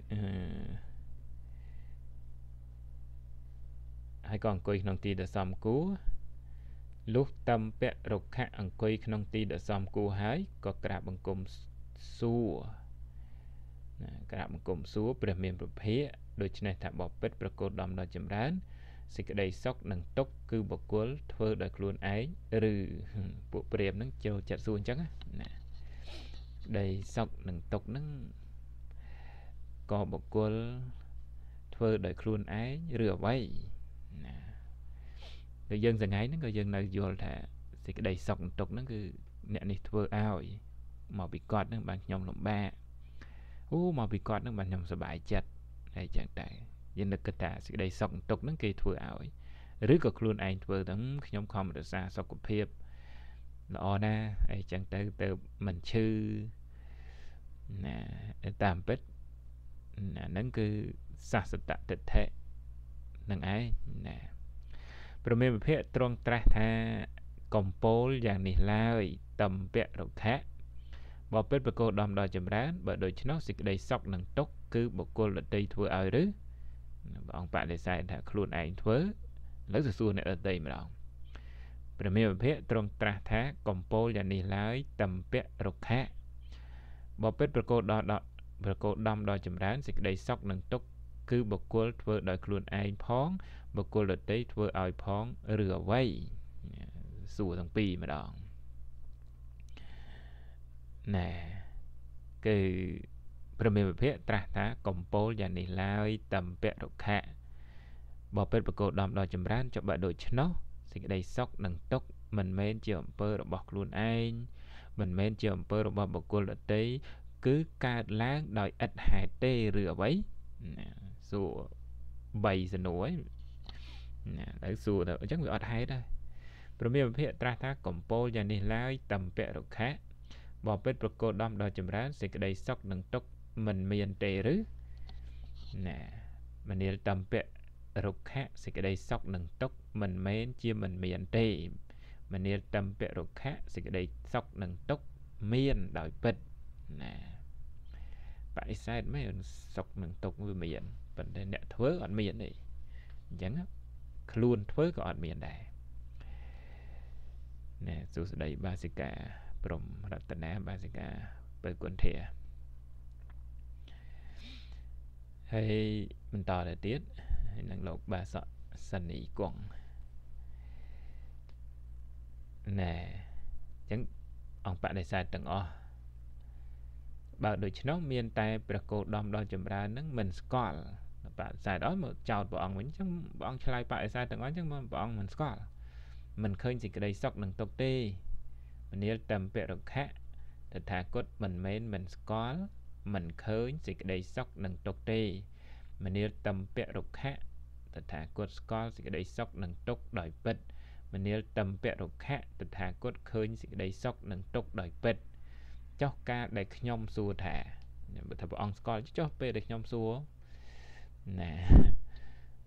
hay còn coi nông ti đã xong cú lúc tâm vẹn rục khạ ăn coi nông ti đã xong cú hái có cả bằng cùng xua cả một cùng sốประเมียนประเภทโดยในถ้าบอกเป็ดประกอบดำดอยจำร้านสิ่งใดซอกหนังตกคือบุคคลเพื่อโดยคลุนไอ้หรือปุเปรียมนั่งเจ้าจัดส่วนจังนะได้ซอกหนังตกนั่งก็บุคคลเพื่อโดยคลุนไอ้เรือไว้นะโดยยังจะไงนั่นก็ยังในโยนแต่สิ่งใดซอกหนังตกนั่นคือเนี่ยนี่เพื่อเอามาbịกอดนั่งบางยอมหลงบ้าmà bị con nó bạn nhầm sợ bại chặt hay chẳng tại dân được cả sự đầy sọc tục nó kỳ thừa ảo rứa cực luôn anh vừa đấng nhóm không được xa sau cuộc hiệp lọ na hay chẳng tới từ mình chư nè tạm bích nè nâng cứ xa sự tạ tịch thế nâng ấy nèประเมินประเภทตรงตราท่ากอมโพลอย่างนี้เลยตำเปะรกแท้บอกเป็นประโกดำดอยจำร้านบ่โดยชนะสิ่งใดซอกหนังตกคือบุคคลละตีทั่วเอาหรือองปะได้ใส่ถ้าคลุนไอ้ทั่วแล้วจะสู้ในละตีมาลองประเมินประเภทตรงตราท่ากอมโพลอย่างนี้เลยตำเปะรกแท้บอกเป็นประโกดำดอยจำร้านสิ่งใดซอกหนังตกคือบุคคลทั่วโดยคลุนไอ้พ้องบุคคลละตีทั่วเอาพ้องเรือไว้สู้ทั้งปีมาลองnè cáiประเมินประเภทตราท่ากอมโพลอย่างนี้เลยตำเปะรกแค่บอกเป็นประโกดำดอยจำร้านจะบ่โดยชนะสิ่งใดซอกหนังตกมันเม้นเจียมเปอร์บอกคลุนไอ้มันเม้นเจียมเปอร์บอกบุคคลละตีcứการล้างโดยอัดหายเตเรือไว้สู่ใบสนุยแล้วสู่แต่จังหวะอัดหายได้ประเมินประเภทตราท่ากอมโพลอย่างนี้เลยตำเปะรกแค่บอกเป็นประโกดำดอยจำร้านสิ่งใดซอกหนังตกมันเมียนเตหรือน่ะมันเนี่ยตำเปะรุกแค่สิ่งใดซอกหนังตกมันเมียนเจียมันเมียนเตมันเนี่ยตำเปะรุกแค่สิ่งใดซอกหนังตกเมียนโดยเป็ดน่ะไปใส่ไม่ซอกหนังตกมือเมียนเป็นเนี่ยเถื่ออ่อนเมียนนี่ยังคลุนเถื่อก็อ่อนเมียนได้น่ะสุดใดบาสิกาปรมรัตนะบาสิกาเปิดกวนเทียให้มันต่อเลยติดให้นังโลกบาสสนีกวงแน่จังองปะได้ใส่ตังอ้อบาโดยชนกเมียนแต่ประโกดอมดอยจำรานั่งมันสกอลปะใส่đó một chào bọn ông vẫn chẳng bọn chơi lạiปะใส่ตังอ้อจังbọn ôngมันสกอลมันเคยสิ่งใดซอกหนังตกเต้มันเนี่ยตำเปะรกแค่แต่ถ้ากดมันเม้นมันสกอลมันเคยสิ่งใดซอกหนังตกเต้มันเนี่ยตำเปะรกแค่แต่ถ้ากดสกอลสิ่งใดซอกหนังตกดอยเป็ดมันเนี่ยตำเปะรกแค่แต่ถ้ากดเคยสิ่งใดซอกหนังตกดอยเป็ดเจ้าการได้ขยมซัวแท้ถ้าบอกองสกอลเจ้าเปะได้ขยมซัวน่ะ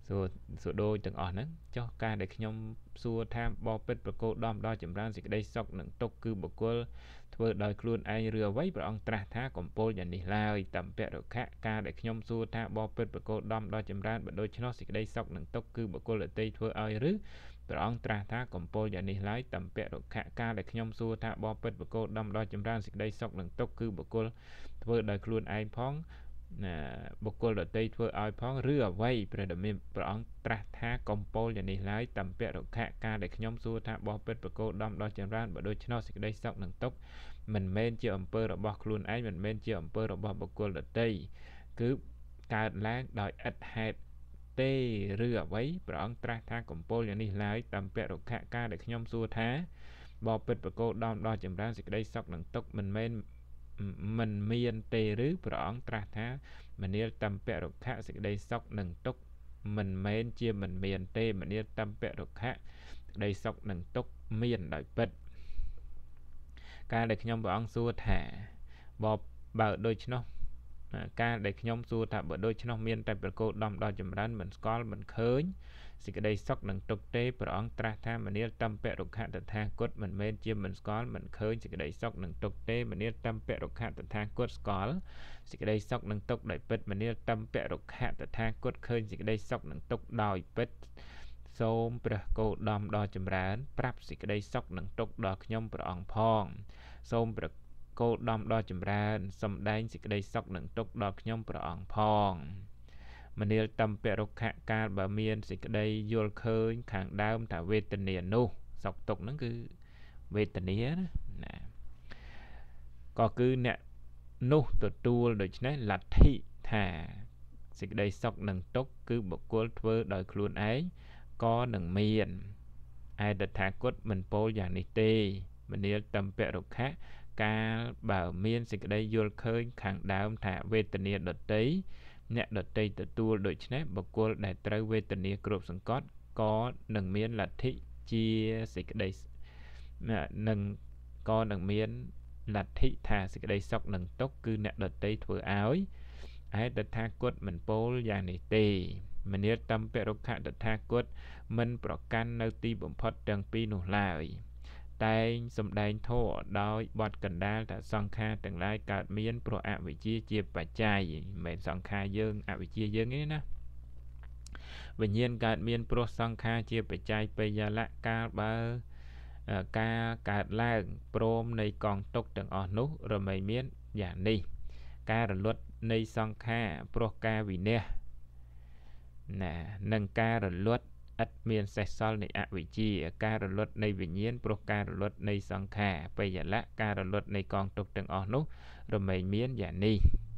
សួរដូចទាំងអស់ហ្នឹងចុះការដែលខ្ញុំសួរថាបបិទ្ធប្រកោដំដល់ចម្រើនសេចក្តីសុខនឹងទុក្ខគឺបុគ្គលធ្វើដោយខ្លួនឯងឬអ្វីព្រះអង្គត្រាស់ថាកំពុលយ៉ាងនេះឡើយតម្ពរុក្ខការដែលខ្ញុំសួរថាបបិទ្ធប្រកោដំដល់ចម្រើនបើដូច្នោះសេចក្តីសុខនឹងទុក្ខគឺបុគ្គលដទៃធ្វើឲ្យឬព្រះអង្គត្រាស់ថាកំពុលយ៉ាងនេះឡើយតម្ពរុក្ខការដែលខ្ញុំសួរថាបបិទ្ធប្រកោដំដល់ចម្រើនសេចក្តីសុខនឹងទុក្ខគឺបុគ្គលធ្វើដោយខ្លួនឯងផងបុគ្គលដទៃធ្វើឲ្យផងឬអ្វីព្រះដ៏មានព្រះអង្គត្រាស់ថាកំពុលយ៉ាងនេះឡើយតម្ពរុក្ខការដែលខ្ញុំសួរថាបបិទ្ធប្រកោដំដល់ចម្រើនបើដូច្នោះសេចក្តីសុខនឹងទុក្ខមិនមែនជាអំពើរបស់ខ្លួនឯងមិនមែនជាអំពើរបស់បុគ្គលដទៃគឺកើតឡើងដោយឥតហេតុទេឬអ្វីព្រះអង្គត្រាស់ថាកំពុលយ៉ាងនេះឡើយតម្ពរុក្ខការដែលខ្ញុំសួរថាបបិទ្ធប្រកោដំដល់ចម្រើនសេចក្តីសុខនឹងទុក្ខមិនមានទេឬព្រះអង្គត្រាស់ថាមនាលតម្ពរុក្ខសេចក្តីសុខនឹងទុក្ខមិនមែនជាមិនមានទេមនាលតម្ពរុក្ខសេចក្តីសុខនឹងទុក្ខមានដោយពិតការដែលខ្ញុំព្រះអង្គសួរថាបើដូច្នោះការដែលខ្ញុំសួរថាបើដូច្នោះមានតែប្រកោដំដល់ចម្រើនមិនស្គាល់មិនឃើញសេចក្តីសុខនឹងទុក្ខទេព្រះអង្គត្រាស់ថាមនាលតម្ពរុក្ខតថាគតមិនមែនជាមិនស្គាល់មិនឃើញសេចក្តីសុខនឹងទុក្ខទេមនាលតម្ពរុក្ខតថាគតស្គាល់សេចក្តីសុខនឹងទុក្ខដោយពិតមនាលតម្ពរុក្ខតថាគតឃើញសេចក្តីសុខនឹងទុក្ខដោយពិតសូមព្រះគោដំដល់ចម្រើនប្រាប់សេចក្តីសុខនឹងទុក្ខដល់ខ្ញុំព្រះអង្គផងសូមព្រះគោដំដល់ចម្រើនសំដែងសេចក្តីសុខនឹងទុក្ខដល់ខ្ញុំព្រះអង្គផងមនាលតម្ពរុក្ខកាលបើមានសេចក្តីយល់ឃើញខាងដើមថាវេទនានោះសុខទុក្ខហ្នឹងគឺវេទនាណាក៏គឺអ្នកនោះទទួលដូច្នេះលទ្ធិថាសេចក្តីសុខនឹងទុក្ខគឺបុគ្គលធ្វើដោយខ្លួនឯងក៏នឹងមានឯតថាគតមិនពោលយ៉ាងនេះទេមនាលតម្ពរុក្ខកាលបើមានសេចក្តីយល់ឃើញខាងដើមថាវេទនាដតីអ្នកដតីទទួលដូច្នេះបុគ្គលដែលត្រូវវេទនាគ្រប់សង្កត់ក៏នឹងមានលទ្ធិជាសេចក្តីនឹងក៏នឹងមានលទ្ធិថាសេចក្តីសុខនឹងទុក្ខគឺអ្នកដតីធ្វើឲ្យឯតថាគតមិនពោលយ៉ាងនេះទេមនាលតម្ពរុក្ខតថាគតមិនប្រកាន់នៅទីបំផុតទាំងពីរនោះឡើយតែងសំដែងធម៌ដោយបត់កណ្ដាលថាសង្ខារទាំងឡាយកើតមានព្រោះអវិជ្ជាជាបច្ច័យមិនមែនសង្ខារយើងអវិជ្ជាយើងទេណាវិញ្ញាណកើតមានព្រោះសង្ខារជាបច្ច័យបយលៈកាលបើការកើតឡើងព្រមនៃកងទុក្ខទាំងអស់នោះរមែងមានយ៉ាងនេះការរលត់នៃសង្ខារព្រោះការវិន័យណានឹងការរលត់ឥតមានសេសសល់នៃអវិជ្ជាការរលត់នៃវិញ្ញាណព្រោះការរលត់នៃសង្ខារបយលៈការរលត់នៃកងទុក្ខទាំងអស់នោះរមែងមានយ៉ាងនេះ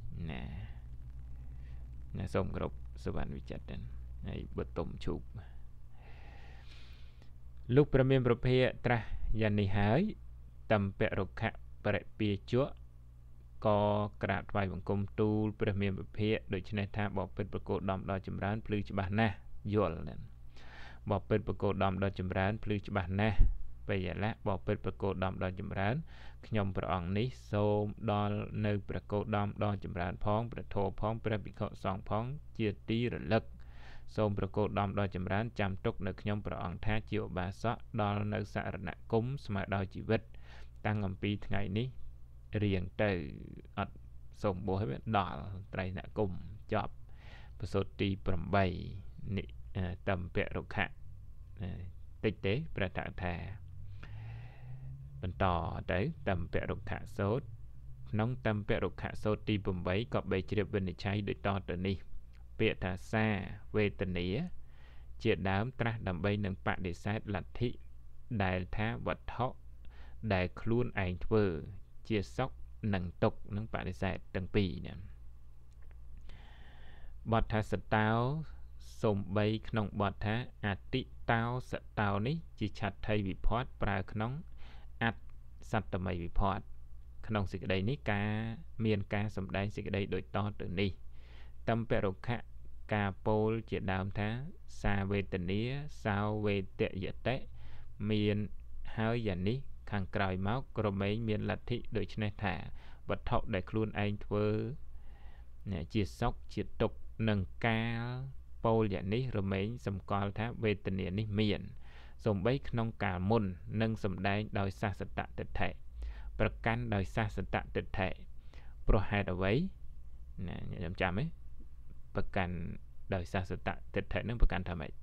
ណាសូមគោរពសុវណ្ណវិចិត្រហើយបទុមជូបលោកព្រះមានប្រភេទត្រាស់យ៉ាងនេះហើយតម្ពរុក្ខបរិពាជៈក៏ក្រាបថ្វាយបង្គំទូលព្រះមានប្រភេទដូច្នេះថាបពិតប្រកោដំដល់ចម្រើនភ្លឺច្បាស់ណាស់យល់ណាបពិតប្រកោដំដល់ចម្រើនភ្លឺច្បាស់ណាស់បយលៈបពិតប្រកោដំដល់ចម្រើនខ្ញុំព្រះអង្គនេះសូមដល់នៅប្រកោដំដល់ចម្រើនផងព្រះធម៌ផងព្រះភិក្ខុសង្ឃផងជាទីរលឹកសូមប្រកោដំដល់ចម្រើនចាំទុកនៅខ្ញុំព្រះអង្គថាជាឧបាសកដល់នៅសរណគមស្មើដោយជីវិតតាំងអំពីថ្ងៃនេះរៀងទៅអត់សូមបោះឲ្យដល់ត្រៃណគមចប់ប្រសូតទី8និតម្ពរុក្ខតិចទេព្រះតថាបន្តទៅតម្ពរុក្ខសូត្រក្នុងតម្ពរុក្ខសូត្រទី8ក៏បីជ្រាបវិនិច្ឆ័យដូចតទៅនេះពាក្យថាសាវេទនាជាដើមត្រាស់ដើម្បីនឹងបដិសេធលទ្ធិដែលថាវត្ថុដែលខ្លួនឯងធ្វើជាសុខនិងទុក្ខនឹងបដិសេធទាំងពីរនេះបទថាសតោសំបីក្នុងបទថាអតិតោសតោនេះជាឆដ្ឋីវិភ័តប្រើក្នុងអត្តសត្តម័យវិភ័តក្នុងសេចក្តីនេះមានការសម្ដែងសេចក្តីដូចតទៅនេះតម្ពរុក្ខការពោលជាដើមថាសាវេទនាសោវេតយតិមានហើយយ៉ាងនេះខាងក្រោយមកក្រមែងមានលទ្ធិដូច្នេះថាវត្ថុដែលខ្លួនឯងធ្វើជាសុខជាទុក្ខនឹងកាលបពោលយ៉ាងនេះរមែងសម្គាល់ថាវេទនានេះមានសូម្បីក្នុងកាលមុននឹងសម្ដែងដោយសាសតតិដ្ឋិប្រកាន់ដោយសាសតតិដ្ឋិព្រោះហេតុអ្វីណាខ្ញុំចាំទេប្រកាន់ដោយសាសតតិដ្ឋិនឹងប្រកាន់ថាម៉េច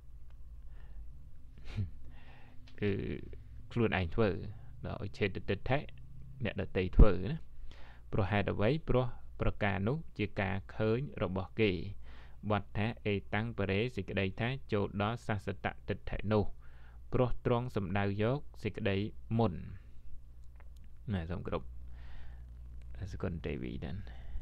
គឺខ្លួនឯងធ្វើដោយឆេតតិដ្ឋិអ្នកដតីធ្វើណាព្រោះហេតុអ្វីព្រោះប្រការនោះជាការឃើញរបស់គេបទថាអេតាំងបរេសេចក្តីថាចូលដល់សាសតតិដ្ឋិនោះព្រោះត្រង់សំដៅយកសេចក្តីមុនណាសូមគ្រប់សកុនទេវីដែរ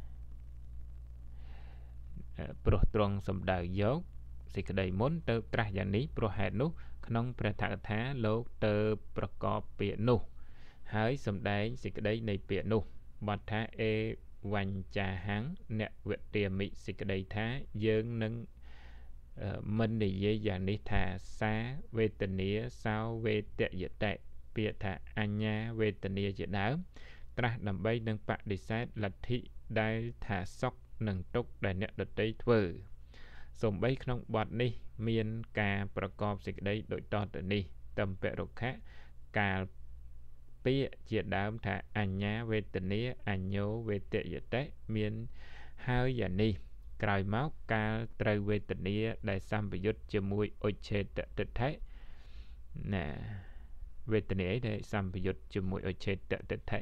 ព្រោះត្រង់សំដៅយកសេចក្តីមុនទៅត្រាស់យ៉ាងនេះព្រោះហេតុនោះក្នុងព្រះថកថាលោកទៅប្រកបពាក្យនោះហើយសំដែងសេចក្តីនៃពាក្យនោះបទថាអេវញ្ចាហាំងអ្នកវទាមិសេចក្តីថាយើងនឹងមិននិយាយយ៉ាងនេះថាសាវេទនាសោវេទយតិពាក្យថាអញ្ញាវេទនាជាដើមត្រាស់ដើម្បីនឹងបដិសេធលទ្ធិដែលថាសុខនិងទុក្ខដែលអ្នកដតីធ្វើសូម្បីក្នុងបទនេះមានការប្រកបសេចក្តីដូចតទៅនេះតំពរុក្ខៈកាលពាក្យជាដើមថាអញ្ញាវេទនាអញ្ញោវេទយតិមានហើយយ៉ាងនេះក្រោយមកកាលត្រូវវេទនាដែលសម្ពយុទ្ធជាមួយឧច្ឆេតតិដ្ឋិណាវេទនាដែលសម្ពយុទ្ធជាមួយឧច្ឆេតតិដ្ឋិ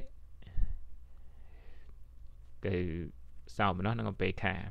គឺសោមនស្សនិងអពេខា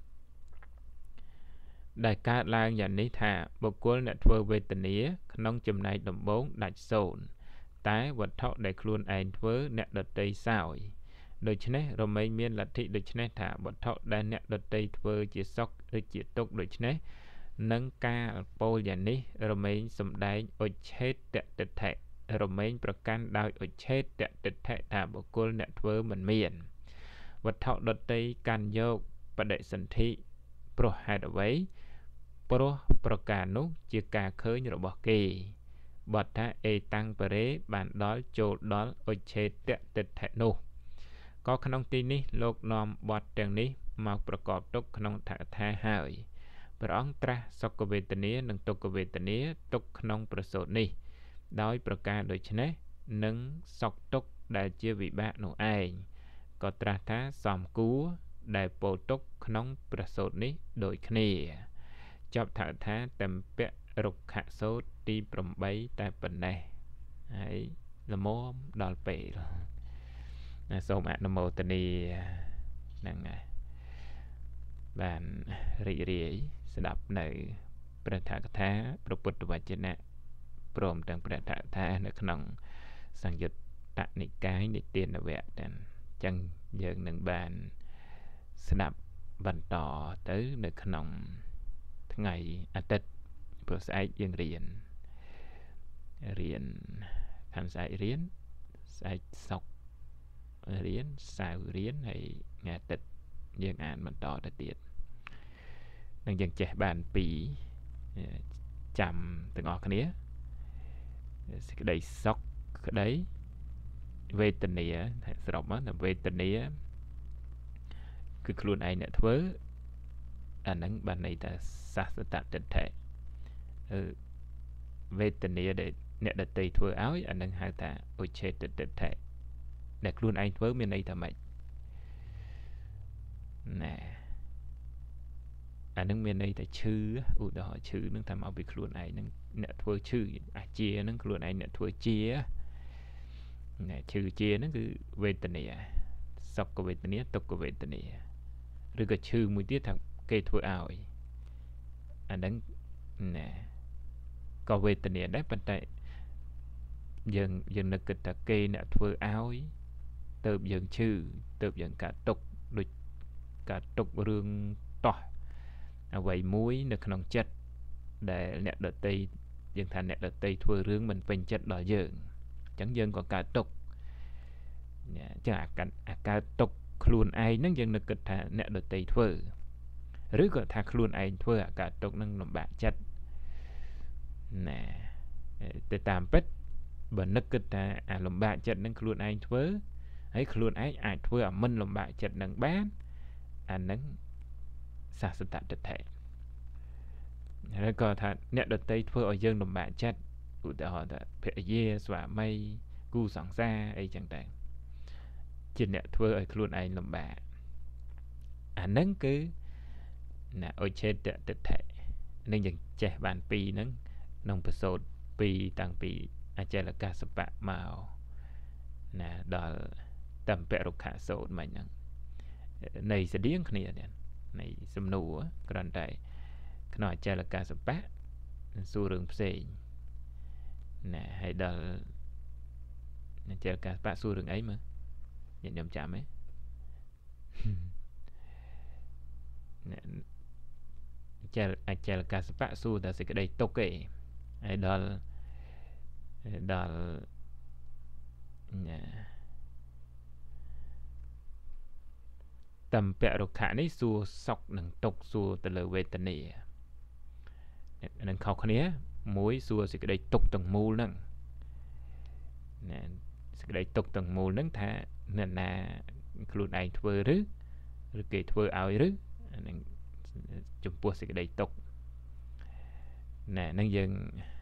ដែលកើតឡើងយ៉ាងនេះថាបុគ្គលអ្នកធ្វើវេទនាក្នុងចំណែកដំបូងដាច់សូន្យតែវត្ថុដែលខ្លួនឯងធ្វើអ្នកដតីសោយដូច្នេះរមែងមានលទ្ធិដូច្នេះថាវត្ថុដែលអ្នកដតីធ្វើជាសុខឬជាទុក្ខដូច្នេះនឹងការពោលយ៉ាងនេះរមែងសម្ដែងឧច្ឆេតតិដ្ឋិរមែងប្រកាន់ដោយឧច្ឆេតតិដ្ឋិថាបុគ្គលអ្នកធ្វើមិនមានវត្ថុដតីកាន់យកបដិសន្ធិព្រោះហេតុអ្វីព្រោះប្រការនោះជាការឃើញរបស់គេបទថាអេតាំងបរេបានដល់ចូលដល់ឧច្ឆេតតិដ្ឋិនោះក៏ក្នុងទីនេះលោកនាំបទទាំងនេះមកប្រកបទុកក្នុងថកថាហើយព្រះអង្គត្រាស់សុខវេទនានិងទុក្ខវេទនាទុកក្នុងប្រសូតនេះដោយប្រការដូច្នេះនឹងសុខទុក្ខដែលជាវិបាកនោះឯងក៏ត្រាស់ថាសំគួរដែលពោលទុកក្នុងប្រសូតនេះដូចគ្នាចប់ថកថាតំពៈរុក្ខសូត្រទី8តែប៉ុណ្ណេះហើយល្មមដល់ពេលសូមអនុមោទនាហ្នឹងហើយបានរីករាយស្ដាប់នៅព្រះថកថាព្រះពុទ្ធវចនៈព្រមទាំងព្រះថកថានៅក្នុងសង្យុត្តនិកាយនិទានវគ្គទាំងអញ្ចឹងយើងនឹងបានស្ដាប់បន្តទៅនៅក្នុងថ្ងៃអាទិត្យព្រោះស្អែកយើងរៀនខាងស្អែករៀនស្អែកសុករៀនសៅរ៍រៀនហើយថ្ងៃអាទិត្យយើងអានបន្តទៅទៀតនឹងយើងចេះបានពីចាំទាំងអស់គ្នាសេចក្តីសុខក្តីវេទនាស្របមកវេទនាគឺខ្លួនឯងអ្នកធ្វើអាហ្នឹងបានន័យថាសាសតតិដ្ឋិវេទនាដែលអ្នកដតីធ្វើឲ្យអាហ្នឹងហៅថាឧច្ឆេតតិដ្ឋិដែលខ្លួនឯងធ្វើមានន័យថាម៉េចណែអាហ្នឹងមានន័យថាឈឺឧទាហរណ៍ឈឺហ្នឹងថាមកពីខ្លួនឯងហ្នឹងអ្នកធ្វើឈឺអាជាហ្នឹងខ្លួនឯងអ្នកធ្វើជាណែឈឺជាហ្នឹងគឺវេទនាសុខវេទនាទុក្ខវេទនាឬក៏ឈឺមួយទៀតថាគេធ្វើឲ្យអាហ្នឹងណែក៏វេទនាដែរប៉ុន្តែយើងនឹកគិតថាគេអ្នកធ្វើឲ្យទៅយើងឈឺទៅយើងកើតទុក្ខដូចកើតទុក្ខរឿងតោះអ្វីមួយនៅក្នុងចិត្តដែលអ្នកដតីយើងថាអ្នកដតីធ្វើរឿងមិនពេញចិត្តដល់យើងអញ្ចឹងយើងក៏កើតទុក្ខអញ្ចឹងអាកើតទុក្ខខ្លួនឯងហ្នឹងយើងនឹកគិតថាអ្នកដតីធ្វើឬក៏ថាខ្លួនឯងធ្វើអាកើតទុក្ខនឹងលំបាកចិត្តណែទៅតាមពិតបើនឹកគិតថាអាលំបាកចិត្តនឹងខ្លួនឯងធ្វើហើយខ្លួនឯងអាចធ្វើឲ្យមិនលំបាកចិត្តនឹងបានអានឹងសាសតតិដ្ឋិហើយក៏ថាអ្នកដតីធ្វើឲ្យយើងលំបាកចិត្តឧទាហរណ៍ថាភរិយាស្វាមីគូសង្សារអីចឹងដែរជាអ្នកធ្វើឲ្យខ្លួនឯងលំបាកអាហ្នឹងគឺណាអុច្ឆេតទិដ្ឋិនឹងយើងចេះបានពីរហ្នឹងក្នុងប្រសូត2តាំងពីអចលកសបៈមកណាដល់តំពរុក្ខសូត្រមិនហ្នឹងនៃស្តៀងគ្នាទៀតនៃសំណួរគ្រាន់តែក្នុងអចលកសបៈសួររឿងផ្សេងណាហើយដល់អចលកសបៈសួររឿងអីមើលញាតិញោមចាំទេអចលកសបៈសួរតែសេចក្តីទុក្ខឯងហើយដល់តំពរុក្ខនេះសួរសុខនិងទុក្ខសួរទៅលើវេទនានឹងខុសគ្នាមួយសួរសេចក្តីទុក្ខទាំងមូលហ្នឹងណាសេចក្តីទុក្ខទាំងមូលហ្នឹងថាអ្នកណាខ្លួនឯងធ្វើឬគេធ្វើឲ្យឬនឹងចំពោះសេចក្តីទុក្ខណានឹងយើង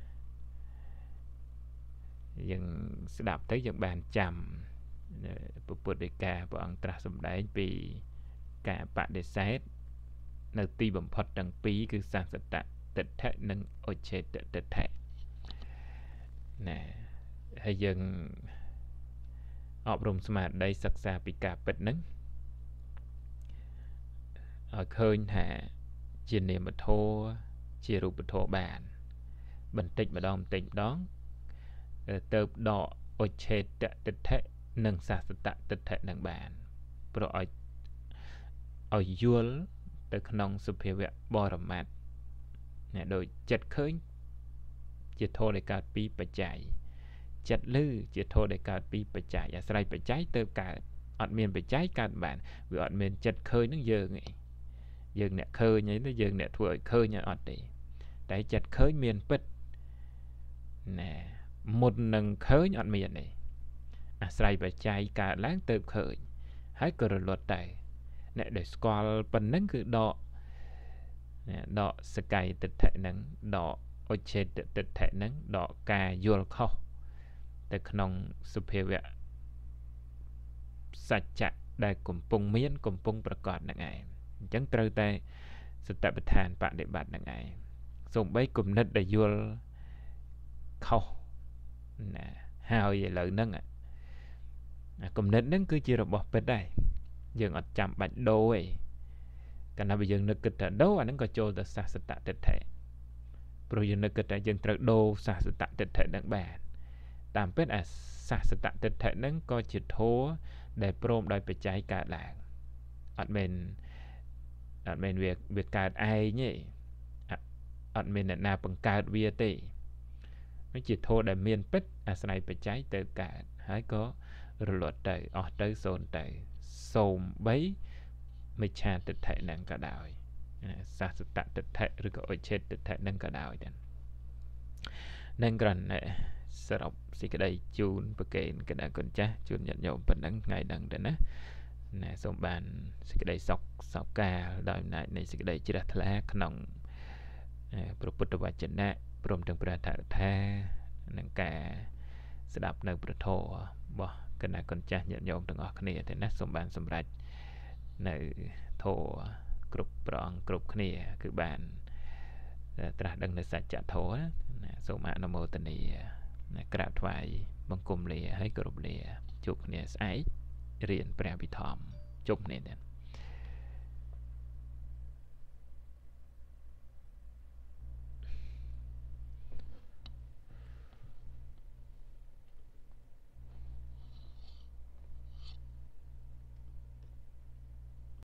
ស្ដាប់ទៅយើងបានចាំពុទ្ធដីកាព្រះអង្គត្រាស់សម្ដែងពីការបដិសេធនៅទីបំផុតទាំងពីរគឺសស្សតទិដ្ឋិនិងឧច្ឆេតទិដ្ឋិណាហើយយើងអប់រំស្មារតីសិក្សាពីការពិតហ្នឹងឲ្យឃើញថាជានាមធម៌ជារូបធម៌បានបន្តិចម្ដងទៅដកឧច្ឆេតទិដ្ឋិនិងសស្សតទិដ្ឋិនឹងបានព្រោះឲ្យយល់ទៅក្នុងសុភាវៈបរមត្ថណាដោយចិត្តឃើញជាធម៌ដែលកើតពីបច្ច័យចិត្តឮជាធម៌ដែលកើតពីបច្ច័យអាស្រ័យបច្ច័យទៅកើតអត់មានបច្ច័យកើតបានវាអត់មានចិត្តឃើញនឹងយើងឯងយើងអ្នកឃើញអីទៅយើងអ្នកធ្វើឲ្យឃើញអត់ទេតែចិត្តឃើញមានពិតណាមុននឹងឃើញអត់មានទេអាស្រ័យបច្ច័យកើតឡើងទៅឃើញហើយក៏រលត់ទៅអ្នកដែលស្គាល់ប៉ុណ្ណឹងគឺដកសកៃទិដ្ឋិហ្នឹងដកឧច្ឆេតទិដ្ឋិហ្នឹងដកការយល់ខុសទៅក្នុងសុភាវៈសច្ចៈដែលកំពុងមានកំពុងប្រកបនឹងឯងអញ្ចឹងត្រូវតែសតិប្បដ្ឋានបដិបត្តិនឹងឯងសូម្បីគំនិតដែលយល់ខុសណាហើយឥឡូវហ្នឹងគំនិតហ្នឹងគឺជារបស់ពិតដែរយើងអត់ចាំបាច់ដូរទេកាលណាបើយើងនឹកគិតថាដូរអាហ្នឹងក៏ចូលទៅសស្សតទិដ្ឋិព្រោះយើងនឹកគិតថាយើងត្រូវដូរសស្សតទិដ្ឋិហ្នឹងបានតាមពិតអាសស្សតទិដ្ឋិហ្នឹងក៏ជាធម៌ដែលព្រមដោយបច្ច័យកើតឡើងអត់មែនវាកើតឯងទេអត់មានអ្នកណាបង្កើតវាទេវាជាធម៌ដែលមានពិតអាស្រ័យបច្ច័យទៅកើតហើយក៏រលត់ទៅអស់ទៅសូន្យទៅសូម្បីមិច្ឆាទិដ្ឋិហ្នឹងក៏ដោយសស្សតទិដ្ឋិឬក៏ឧច្ឆេតទិដ្ឋិហ្នឹងក៏ដោយដែរនឹងគ្រាន់តែសរុបសេចក្តីជូនប្រកេនគណៈគុណចាស់ជូនញាតិញោមប៉ុណ្ណឹងថ្ងៃហ្នឹងទៅណាសូមបានសេចក្តីសុខសោកាលដោយអំណាចនៃសេចក្តីជ្រះថ្លាក្នុងព្រះពុទ្ធវចនៈព្រមទាំងព្រះអធិដ្ឋានឹងការស្ដាប់នៅព្រះធម៌របស់គណៈគុណចាស់ញាតិញោមទាំងអស់គ្នាទៅណាសូមបានសម្រេចនៅធម៌គ្រប់ព្រះអង្គគ្រប់គ្នាគឺបានត្រាស់ដឹងនៅសច្ចធម៌ណាសូមអនុមោទនាក្រាបថ្វាយបង្គំលាហើយគោរពលាជួបគ្នាស្អែករៀនព្រះវិធម្មជប់គ្នាទៀត